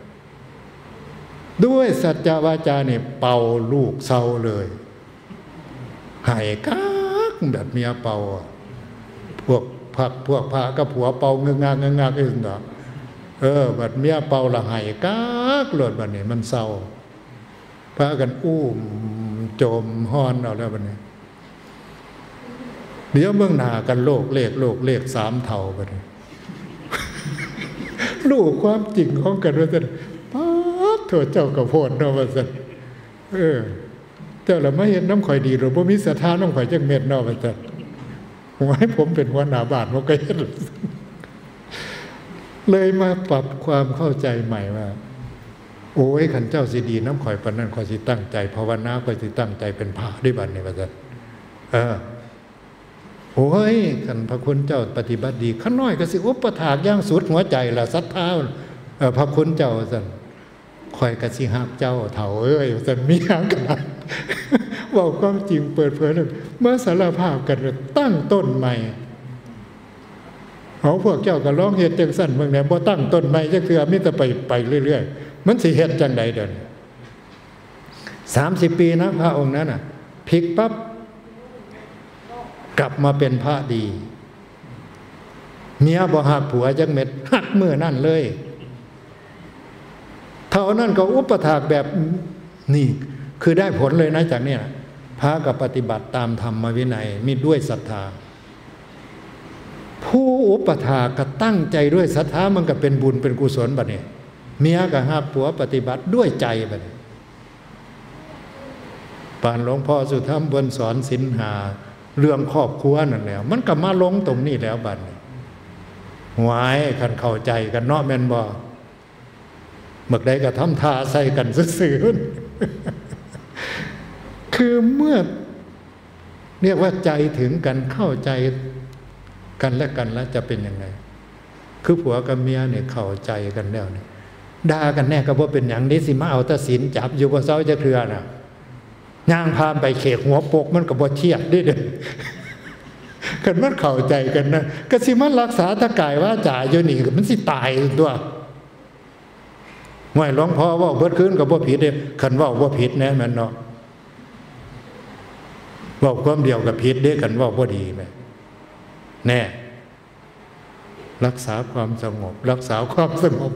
ด้วยสัจจวาจาเนี่ยเป่าลูกเศร้าเลยหายกักแบบเมียเป่าพวกผักพวกพระกับผัวเป่าเงือกงากเงือกงากเองเนาะเออบัดเมียเป่าละหายกักหลดบัดนี้มันเศร้าพากันอุ้มโจมฮ้อนเอาแล้วบัดนี้เดี๋ยวเบื้องหน้ากันโลกเลขโลกเลขสามเท่าบัดนี้ลูกความจริงของกันว่าซั่นป๊าดโทษเจ้ากระโพดเนาะว่าซั่นเออเจ้าละไม่เห็นน้ำข่อยดีหรือบ่มีศรัทธาน้ำข่อยจักเม็ดเนาะว่าซั่นผมให้ผมเป็นหัวหน้าบ้านบ่ก็เฮ็ดเลยมาปรับความเข้าใจใหม่ว่าโอ้ยขันเจ้าสิดีน้ำข่อยปานนั้นข่อยสิตั้งใจภาวนาข่อยสิตั้งใจเป็นพระได้บัดนี้ว่าซั่นเออโอ้ยขันพระคุณเจ้าปฏิบัติดีข้าน้อยก็สิอุปถากย่างสุดหัวใจล่ะศรัทธาเออพระคุณเจ้าซั่นข่อยก็สิฮักเจ้าเฒ่าเอ้ยซั่นมีหยังกันเว้าความจริงเปิดเผยเลยเมื่อสารภาพกันตั้งต้นใหม่เอาพวกเจ้าก็ร้องเฮ็ดจังซั่นเบิ่งแหน่บ่ตั้งต้นใหม่จักเทื่อมีแต่ไปไปเรื่อยๆมันสิเฮ็ดจังได๋เด้อสามสิบปีนะพระองค์นั้นน่ะพลิกปั๊บกลับมาเป็นพระดีเมียบ่ฮักผัวจักเม็ดฮักมื้อนั่นเลยเท่านั้นก็อุปถากแบบนี่คือได้ผลเลยนะจากนี้นะพระก็ปฏิบัติตามธรรมวินัยมีด้วยศรัทธาผู้อุปถากก็ตั้งใจด้วยศรัทธามันก็เป็นบุญเป็นกุศลบัดนี้เมียก็ฮักผัวปฏิบัติด้วยใจบัดนี้ปานหลวงพ่อสุธรรมบนสอนศีลห้าเรื่องครอบครัวนั่นแหละมันก็มาลงตรงนี้แล้วบัดนี้หวายคันเข้าใจกันเนาะแม่นบ่เมื่อใดก็ทำท่าใส่กันซื่อๆคือเมื่อเรียกว่าใจถึงกันเข้าใจกันและกันแล้วจะเป็นยังไงคือผัวกับเมียเนี่ยเข้าใจกันแล้วเนี่ยด่ากันแน่ก็บ่เป็นหยังนี้สิมาเอาแตะศีลจับอยู่บ่เซาจะเครือน่ะย่างพามไปเขกหัวปกมันก็บ่เทียดดิเด้อกันมันเข้าใจกันนะก็สิมันรักษาตะกายวาจาอยู่นี่มันสิตายตัวห่วยหลวงพ่อเว้าเบิดคืนก็บ่ผิดเด้คันเว้าบ่ผิดแน่มันเนาะเว้าความเดียวก็ผิดเด้คันเว้าบ่ดีแม่แน่รักษาความสงบรักษาความสงบ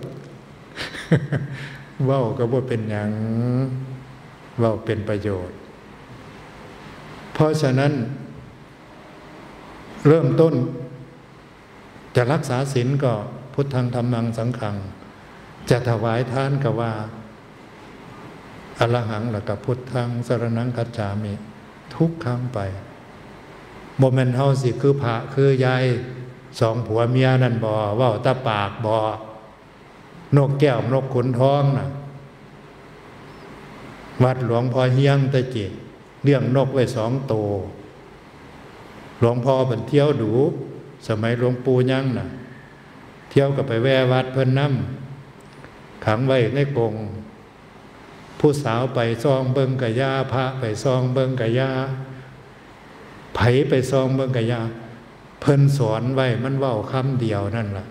เว้าก็บ่เป็นหยังเว้าเป็นประโยชน์เพราะฉะนั้นเริ่มต้นจะรักษาศีลก็พุทธังธัมมังสังฆังจะถวายทานก็ว่าอรหังแล้วก็พุทธังสรณังคัจฉามิทุกครั้งไปบ่แม่นเฮาสิคือพระคือยายสองผัวเมียนั่นบ่เว้าตาปากบ่นกแก้วนกขุนทองน่ะวัดหลวงพ่อเฮียงตะเกียเลี้ยงนกไว้สองตัวหลวงพ่อเป็นเที่ยวดูสมัยหลวงปู่ยังน่ะเที่ยวกับไปแวะวัดเพิ่นน้ำขังไว้ในกรงผู้สาวไปซองเบิงกะยาพระไปซองเบิงกะยาไผไปซองเบิงกะยาเพิ่นสอนไว้มันเว้าคำเดียวนั่นล่ะ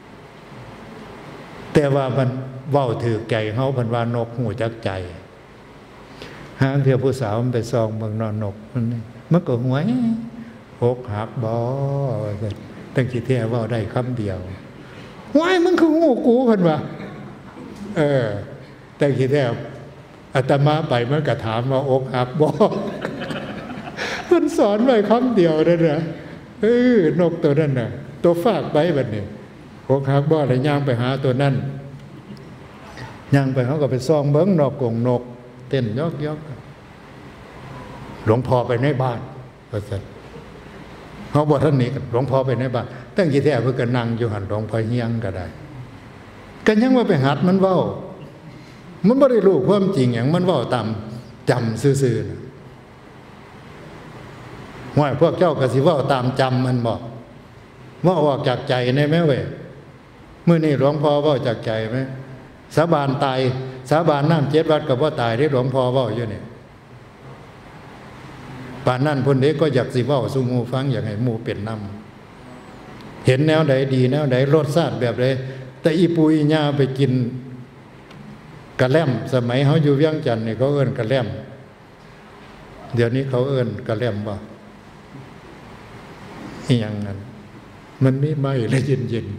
แต่ว่ามันเว้าถือใจเฮาเพิ่นว่านกหูจักใจหางเถื่อผู้สาวมันไปซองเบิงนอนนกมันมันก็หวยอกหักบ่ตั้งคิดแท้เว้าได้คำเดียวหวยมันคือหูกูเพิ่นว่าเออตั้งคิดแท้อาตมาไปมันก็ถามว่าอกหักบ่เพิ่นสอนไว้คำเดียวนั่นน่ะเออนกตัวนั้นน่ะตัวฝากไปบัดนี้อกหักบ่ได้ย่างไปหาตัวนั้นย่างไปเขาก็ไปซ่องเบิ่งนกกงนกเต้นยอกๆหลวงพ่อไปในบ้านว่าซั่นเฮาบ่ทันหนีกันหลวงพ่อไปในบ้านตั้งกี่แท้เพิ่นก็นั่งอยู่หันหลวงพ่อเฮียงก็ได้ก็ยังว่าไปหัดมันเว้ามันไม่ได้รู้ความจริงอย่างมันว่าตามจำซื่อๆนะว่าพวกเจ้ากสิว่าตามจำมันบอกว่าออกจากใจในแม่เว้ยเมื่อนี่หลวงพ่อว่าจากใจไหมสาบานตายสาบานน้ำเจ็ดวัดกับว่าตายที่หลวงพ่อว่าอยู่เนี่ยป่านนั่นพ้นเด็กก็อยากสิว่าสุมูฟังอย่างไงมูเป็นน้ำเห็นแนวใดดีแนวใดรสชาติแบบใดแต่อีปุยญาไปกินกระแลมสมัยเขาอยู่เวียงจันทร์นี่เขาเอิ้นกระแลมเดี๋ยวนี้เขาเอิ้นกระแลมว่าอีหยังนั้นมันไม่ไหม้และเย็นเย็น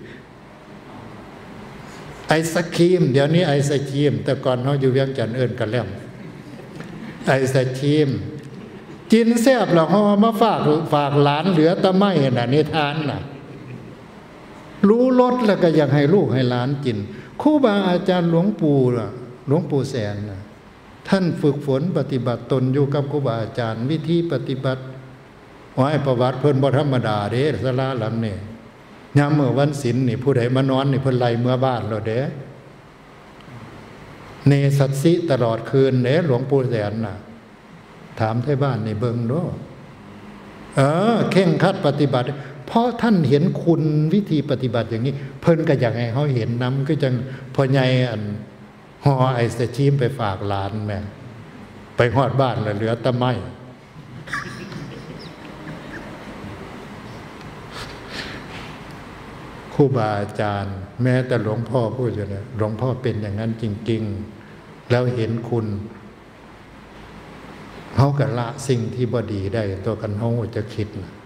ไอศครีมเดี๋ยวนี้ไอศครีมแต่ก่อนเขาอยู่เวียงจันทร์เอิ้นกระแลมไอศครีมกินแซ่บแล้วเขามาฝากฝากหลานเหลือตะไม้น่ะนิทานน่ะรู้รสแล้วก็อยากให้ลูกให้หลานกินครูบาอาจารย์หลวงปู่ล่ะหลวงปู่แสนนะท่านฝึกฝนปฏิบัติตนอยู่กับครูบาอาจารย์วิธีปฏิบัติว่าให้ประวัติเพิ่นบ่ธรรมดาเด้ศาลาหลังนี่ยามเมื่อวันศีลนี่ผู้ใดมานอนนี่เพิ่นไล่เมื่อบ้านแล้วเด้เนสัตสิตลอดคืนเด้หลวงปู่แสนน่ะถามไทบ้านนี่เบิ่งเนาะเออเข่งครัดปฏิบัติเพราะท่านเห็นคุณวิธีปฏิบัติอย่างนี้เพิ่นก็อยากให้เขาเห็นน้ำก็จังพอใหญ่อันห่อไอศครีมไปฝากหลานแม่ไปฮอดบ้านแล้วเหลือตะไม้ครูบาอาจารย์แม้แต่หลวงพ่อพูดอยู่เนี่ยหลวงพ่อเป็นอย่างนั้นจริงๆแล้วเห็นคุณเขาก็ละสิ่งที่บ่ดีได้ตัวกันเขาจะคิดนะ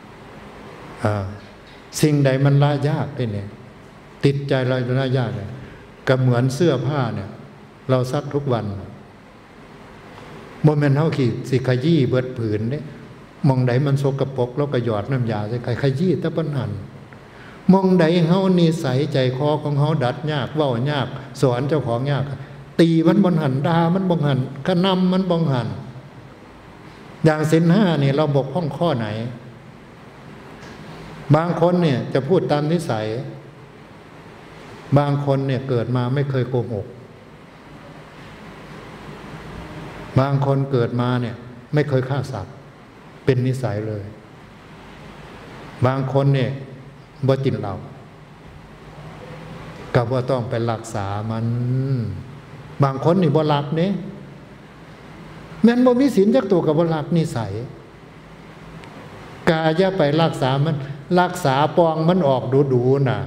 สิ่งใดมันละยากได้เนี่ยติดใจเราละยากเนี่ยก็เหมือนเสื้อผ้าเนี่ยเราซักทุกวันโมเมนต์เท่าขีดสิขยี้เบิดผืนเนี่ยมองใดมันสกปรกแล้วก็หยอดน้ำยาใส่ใครขยี้ตะปันหันมองใดเฮานิสัยใจคอของเฮาดัดยากเว้ายากสอนเจ้าของยากตีมันบงหันด่ามันบงหันกระนำมันบงหันอย่างศีลห้านี่เราบกพร่องข้อไหนบางคนเนี่ยจะพูดตามนิสัยบางคนเนี่ยเกิดมาไม่เคยโกหกบางคนเกิดมาเนี่ยไม่เคยฆ่าสัตว์เป็นนิสัยเลยบางคนเนี่ยบ่กินเหล้ากับว่าต้องไปรักษามันบางคนนี่บ่รักเนี่ยแม้นบ่มีศีลจักตัวกับบ่รักนิสัยกาอย่าไปรักษามันรักษาปองมันออกดูๆน่ะ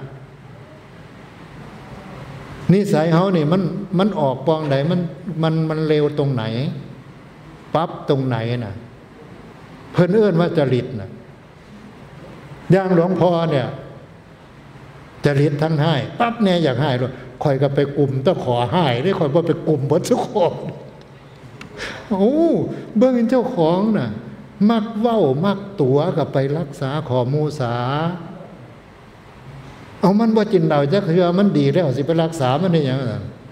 นิสัยเฮานี่มันมันออกปองไหนมันมันมันเร็วตรงไหนปั๊บตรงไหนน่ะเพิ่นเอื้อนว่าจริตน่ะอย่างหลวงพ่อเนี่ยจริตทั้งให้ปั๊บเนี่ยอยากให้ด้วยคอยก็ไปกลุ่มต้องขอให้ได้คอยบ่ไปกลุ่มบ่ทุกคนโอ้เบิ่งเจ้าของน่ะมักเว้ามักตัวกับไปรักษาขอมูสาเอามันบ่จินเราจะคือมันดีแล้วสิไปรักษามันได้ยังไง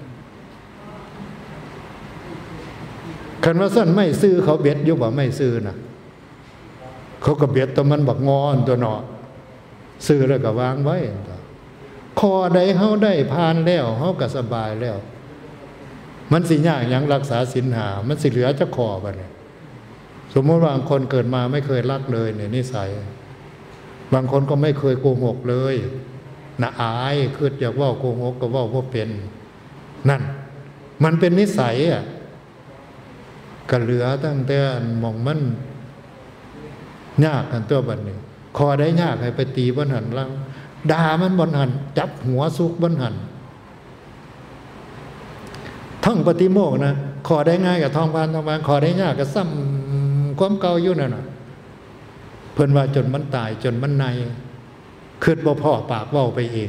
คันว่าสั้นไม่ซื้อเขาเบ็ดอยู่บ่ไม่ซื้อน่ะเขาก็เบ็ดตัวมันบักงอนตัวเนาะซื้อแล้วก็วางไว้คอใดเฮาได้ผ่านแล้วเฮาก็สบายแล้วมันสิยากอย่างรักษาศีลห้ามันสิเหลือจะขอบ่เนี่ยสมมติว่าบางคนเกิดมาไม่เคยรักเลยเนี่ยนิสัยบางคนก็ไม่เคยโกหกเลยน่าอายคืออยากว่าโกหกก็ว่าว่าเป็นนั่นมันเป็นนิสัยอ่ะก็เหลือตั้งแต่มองมันยากกันตัวบัดนี้คอได้ยากให้ไปตีบนหันล่างด่ามันบนหันจับหัวซุกบนหันท่องปฏิโมกข์นะคอได้ง่ายกับท่องพานท่องพานคอได้ยากกับซ้ำความเก่าอยู่นั่นน่ะเพิ่นว่าจนมันตายจนมันในคืดบ่พ่อปากเว้าไปเอง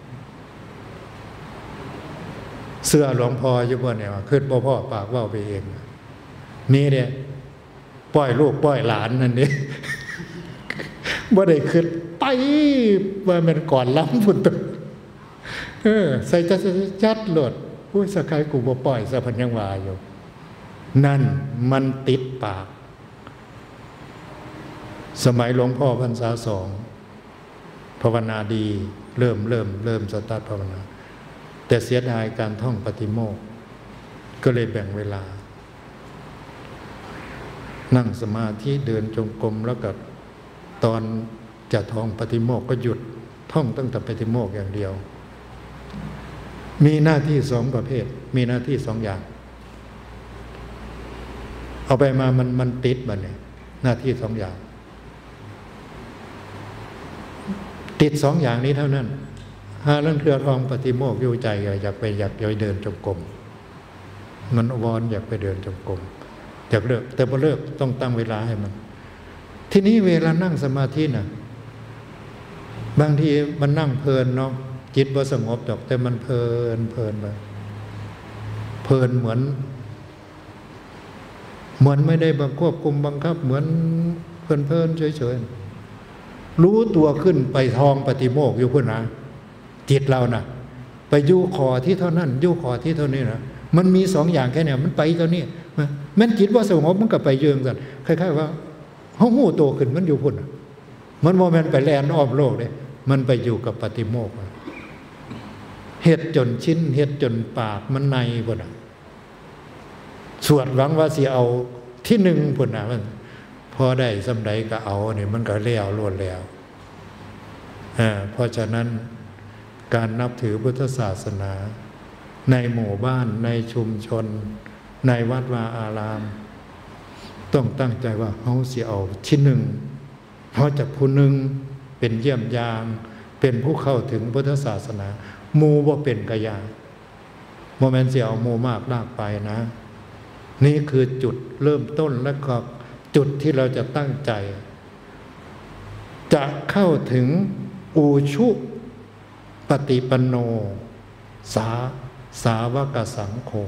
เสื้อหลวงพ่ออยู่บ่เนี่ยว่าคืดบ่พ่อปากเว้าไปเองนี่เนี่ยปล่อยลูกปล่อยหลานนั่นนี่บ่ได้คืดไปว่ามันก่อนล้ำพุ่นตัวเออใส่จัดจัดโลดผู้สักใครกูบ่ปล่อยสะพันยังวาอยู่นั่นมันติดปากสมัยหลวงพ่อพรรษาสองภาวนาดีเริ่มเริ่มเริ่มสตาร์ทภาวนาแต่เสียดายการท่องปฏิโมกข์ก็เลยแบ่งเวลานั่งสมาธิเดินจงกรมแล้วก็ตอนจะท่องปฏิโมกข์ก็หยุดท่องตั้งแต่ปฏิโมกข์อย่างเดียวมีหน้าที่สองประเภทมีหน้าที่สองอย่างเอาไปมามันมันติดมันเนี่ยหน้าที่สองอย่างติดสองอย่างนี้เท่านั้นหาเรื่องเทือทองปฏิโมกข์อยู่ใจอยากไปอยากเดินจงกรมมันวอนอยากไปเดินจงกรมอยากเลิกแต่พอเลิกต้องตั้งเวลาให้มันทีนี้เวลานั่งสมาธิน่ะบางทีมันนั่งเพลินเนาะจิตบ่สงบดอกแต่มันเพลินเพลินไปเพลินเหมือนเหมือนไม่ได้บังควบคุมบังคับเหมือนเพลินเพลินเฉยๆรู้ตัวขึ้นไปทองปฏิโมกข์อยู่พุ่นนะจิตเราน่ะไปยู่คอที่เท่านั้นยู่คอที่เท่านี้นะมันมีสองอย่างแค่นี้มันไปเท่านี้แม้นจิตว่าสงบมันก็ไปเยืองกันคล้ายๆว่าเฮาหู้โตขึ้นมันอยู่พุ่นมันบ่แม่นไปแล่นอ้อมโลกเด้มันไปอยู่กับปฏิโมกข์เฮ็ดจนชิ้นเฮ็ดจนปากมันในพุ่นน่ะสวดหวังว่าสิเอาที่หนึ่งพุ่นน่ะมันพอได้สำใดก็เอานี่มันก็แล้วล้วนแล้วอ่าเพราะฉะนั้นการนับถือพุทธศาสนาในหมู่บ้านในชุมชนในวัดวาอารามต้องตั้งใจว่าเฮาสิเอาที่หนึ่งเพราะจากผู้หนึ่งเป็นเยี่ยมยามเป็นผู้เข้าถึงพุทธศาสนาหมู่บ่เป็นกะยาโมเมนต์สิเอาหมู่มากลากไปนะนี่คือจุดเริ่มต้นและก็จุดที่เราจะตั้งใจจะเข้าถึงอุชุปฏิปันโนสาสาวกสังโฆ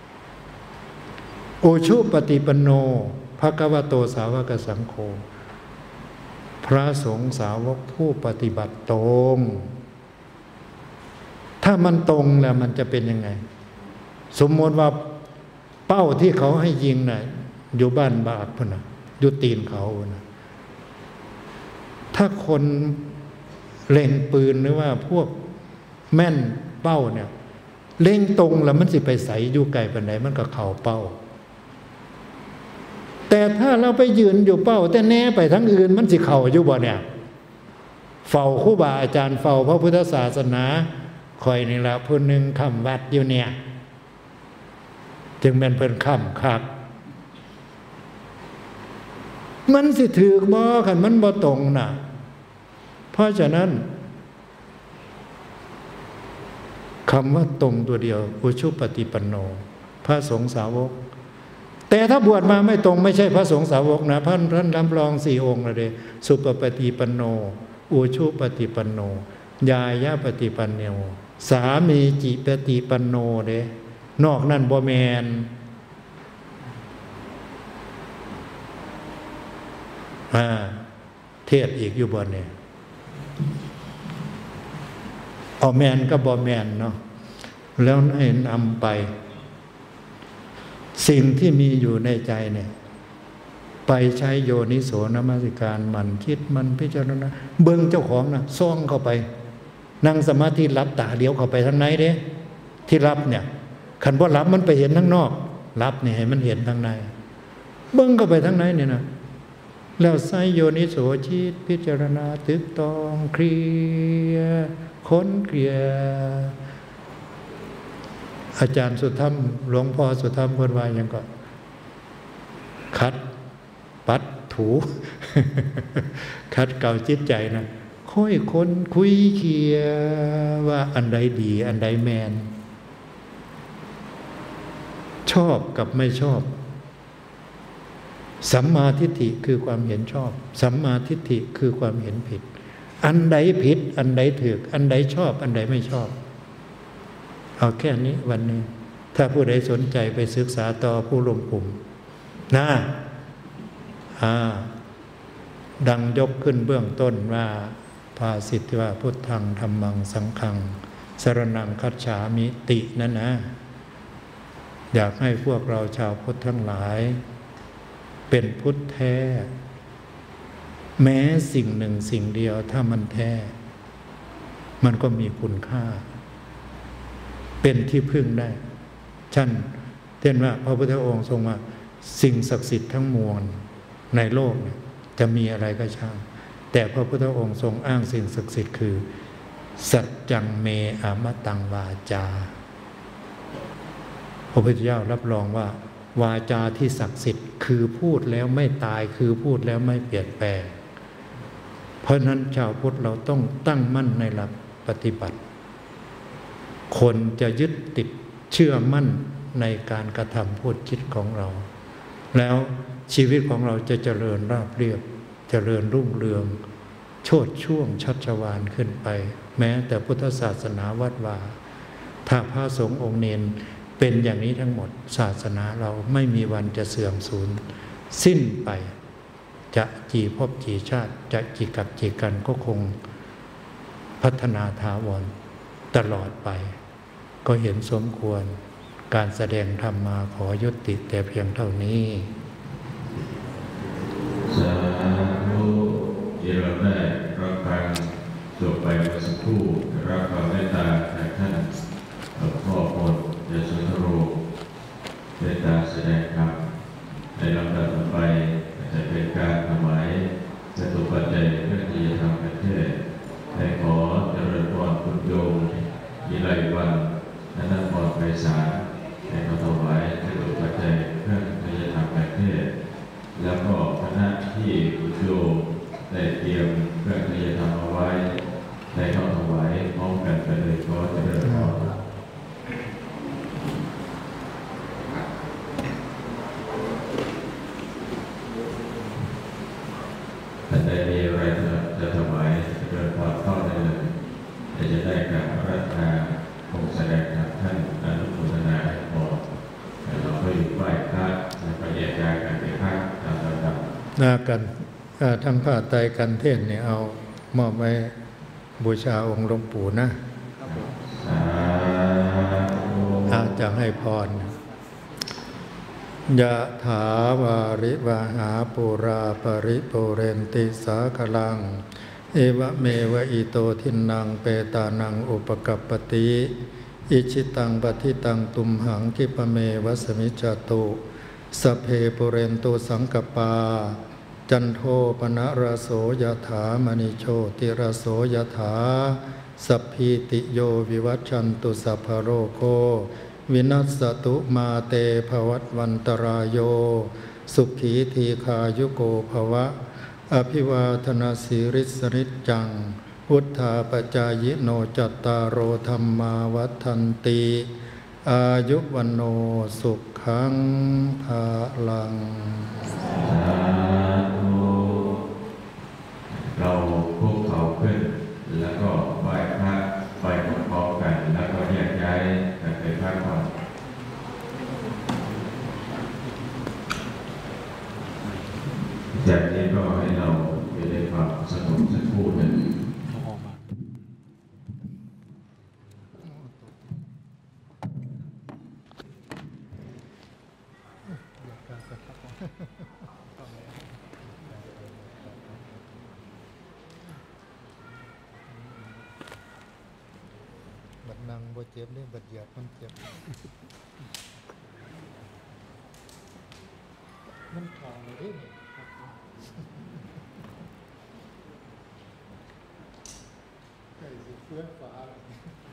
อุชุปฏิปันโนภควโตสาวกสังโฆพระสงฆ์สาวกผู้ปฏิบัติตรงถ้ามันตรงแล้วมันจะเป็นยังไงสมมติว่าเป้าที่เขาให้ยิงน่ะอยู่บ้านบาดพุ่นน่ะอยู่ตีนเขาน่ะถ้าคนเล็งปืนหรือว่าพวกแม่นเป้าเนี่ยเล็งตรงแล้วมันสิไปใส่อยู่ไกลปานใดมันก็เข้าเป้าแต่ถ้าเราไปยืนอยู่เป้าแต่แน่ไปทั้งอื่นมันสิเข้าอยู่บ่เนี่ยเฝ้าครูบาอาจารย์เฝ้าพระพุทธศาสนาคอยนี่ละผู้หนึ่งคำวัดอยู่เนี่ยจึงเป็นเพิ่นคำคักมันสิถือบ่คันมันบ่ตรงน่ะเพราะฉะนั้นคำว่าตรงตัวเดียวอุชุปฏิปันโนพระสงฆ์สาวกแต่ถ้าบวชมาไม่ตรงไม่ใช่พระสงฆ์สาวกนะท่านท่านรับรองสี่องค์เลยสุปปฏิปันโนอุชุปฏิปันโนยายะปฏิปันโนสามีจิปฏิปันโนเด้นอกนั้นบ่แม่นอ่าเทศอีกอยู่บ่เนี่ยเอาแม่นก็บ่แม่นเนาะแล้วให้นำไปสิ่งที่มีอยู่ในใจเนี่ยไปใช้โยนิโสนมัสการมันคิดมันพิจารณาเบิ่งเจ้าของนะซ่องเข้าไปนั่งสมาธิรับตาเดียวเข้าไปทางไหนเด้ที่รับเนี่ยขันบ่รับมันไปเห็นทั้งนอกรับนี่ให้มันเห็นทั้งในเบิ้งก็ไปทั้งในเนี่ยนะแล้วไซโยนิโสจิตพิจารณาตึกตองเคลียค้นเกลียอาจารย์สุธรรมหลวงพ่อสุธรรมคนว่ายังก็คัดปัดถู คัดเก่าจิตใจนะค่อยค้นคุยเคียว่าอันใดดีอันใดแมนชอบกับไม่ชอบสัมมาทิฏฐิคือความเห็นชอบสัมมาทิฏฐิคือความเห็นผิดอันใดผิดอันใดถูกอันใดชอบอันใดไม่ชอบเอาแค่นี้วันนี้ถ้าผู้ใดสนใจไปศึกษาต่อผู้รวมกลุ่มนะอ่าดังยกขึ้นเบื้องต้นว่าภาสิทธิว่าพุทธังธัมมังสังฆังสรณังคัจฉามิตินั่นนะอยากให้พวกเราชาวพุทธทั้งหลายเป็นพุทธแท้แม้สิ่งหนึ่งสิ่งเดียวถ้ามันแท้มันก็มีคุณค่าเป็นที่พึ่งได้ฉันเช่นว่าพระพุทธองค์ทรงว่าสิ่งศักดิ์สิทธิ์ทั้งมวลในโลกเนี่ยจะมีอะไรก็ช่างแต่พระพุทธองค์ทรงอ้างสิ่งศักดิ์สิทธิ์คือสัจจังเมอมตังวาจาพระพุทธเจ้ารับรองว่าวาจาที่ศักดิ์สิทธิ์คือพูดแล้วไม่ตายคือพูดแล้วไม่เปลี่ยนแปลงเพราะนั้นชาวพุทธเราต้องตั้งมั่นในหลักปฏิบัติคนจะยึดติดเชื่อมั่นในการกระทำพูดคิดของเราแล้วชีวิตของเราจะเจริญราบเรียบเจริญรุ่งเรืองโชติช่วงชัชวาลขึ้นไปแม้แต่พุทธศาสนาวัดวาถ้าพระสงฆ์องค์เนนเป็นอย่างนี้ทั้งหมดศาสนาเราไม่มีวันจะเสื่อมสูญสิ้นไปจะกี่ภพกี่ชาติจะกี่กับกี่กันก็คงพัฒนาถาวรตลอดไปก็เห็นสมควรการแสดงธรรมมาขอยุติแต่เพียงเท่านี้สาธุที่เราได้รับฟังจบไปเมื่อสักครู่รับความเมตตาจากท่านหลวงพ่อพลยศธโรเมตตาแสดงธรรมในลำดับต่อไปจะเป็นการถวายจตุปัจจัยเพื่อที่จะทำประเทศให้ขอเจริญพรคุณโยมวิไลวันธนพรไพศาลให้เขาถวายจตุปัจจัยเพื่อที่จะทำประเทศแล้วก็คณะที่คุณโยมได้เตรียมเพื่อที่จะทำเอาไว้ได้เข้าถวายพร้อมกันไปเลยขอเจริญพรท่านใดมีอะไรจะถวายเจริญพรเข้าได้เลยจะได้การรัตนาคงแสดงกับท่านอนุโมทนาพรเราก็อยู่ไหว้พระแล้วก็แยกย้ายกันไปพักตามลำดับนากันทั้งผ้าไตรกันเทศเนี่ยเอามอบไว้บูชาองค์หลวงปู่นะอาจะให้พรยะถาวาริวหาปุราปริปุเรนติสาคลังเอวะเมวะอิโตทินังเปตานังอุปกัปปติอิชิตังปฏิตังตุมหังคิปเมวะสมิจจตุสเพปุเรนตุสังกปาจันโทปนะระโสยถามณิโชติระโสยถาสัพพิติโยวิวัชชันตุสัพพโรโควินัสสตุมาเตภวัตวันตรายโยสุขีทีคายุโกภวะอภิวาทนาสิริสริจังพุทธาปจายโนจัตตารโอธรรมาวัฏันติอายุวันโนสุขังภาลังเราพวกเขาขึ้นแล้วก็ไหว้พระไปพร้อมๆกันแล้วก็แยกย้ายกันไปพักผ่อนจากนี้ก็ให้เราไปได้ความสงบสักครู่หนึ่งบัดนังบ่เจ็บเลยบัดเหยียบมันเจ็บ มันทองเลยเด้นี่ไก่สิเฟื่องฟ้า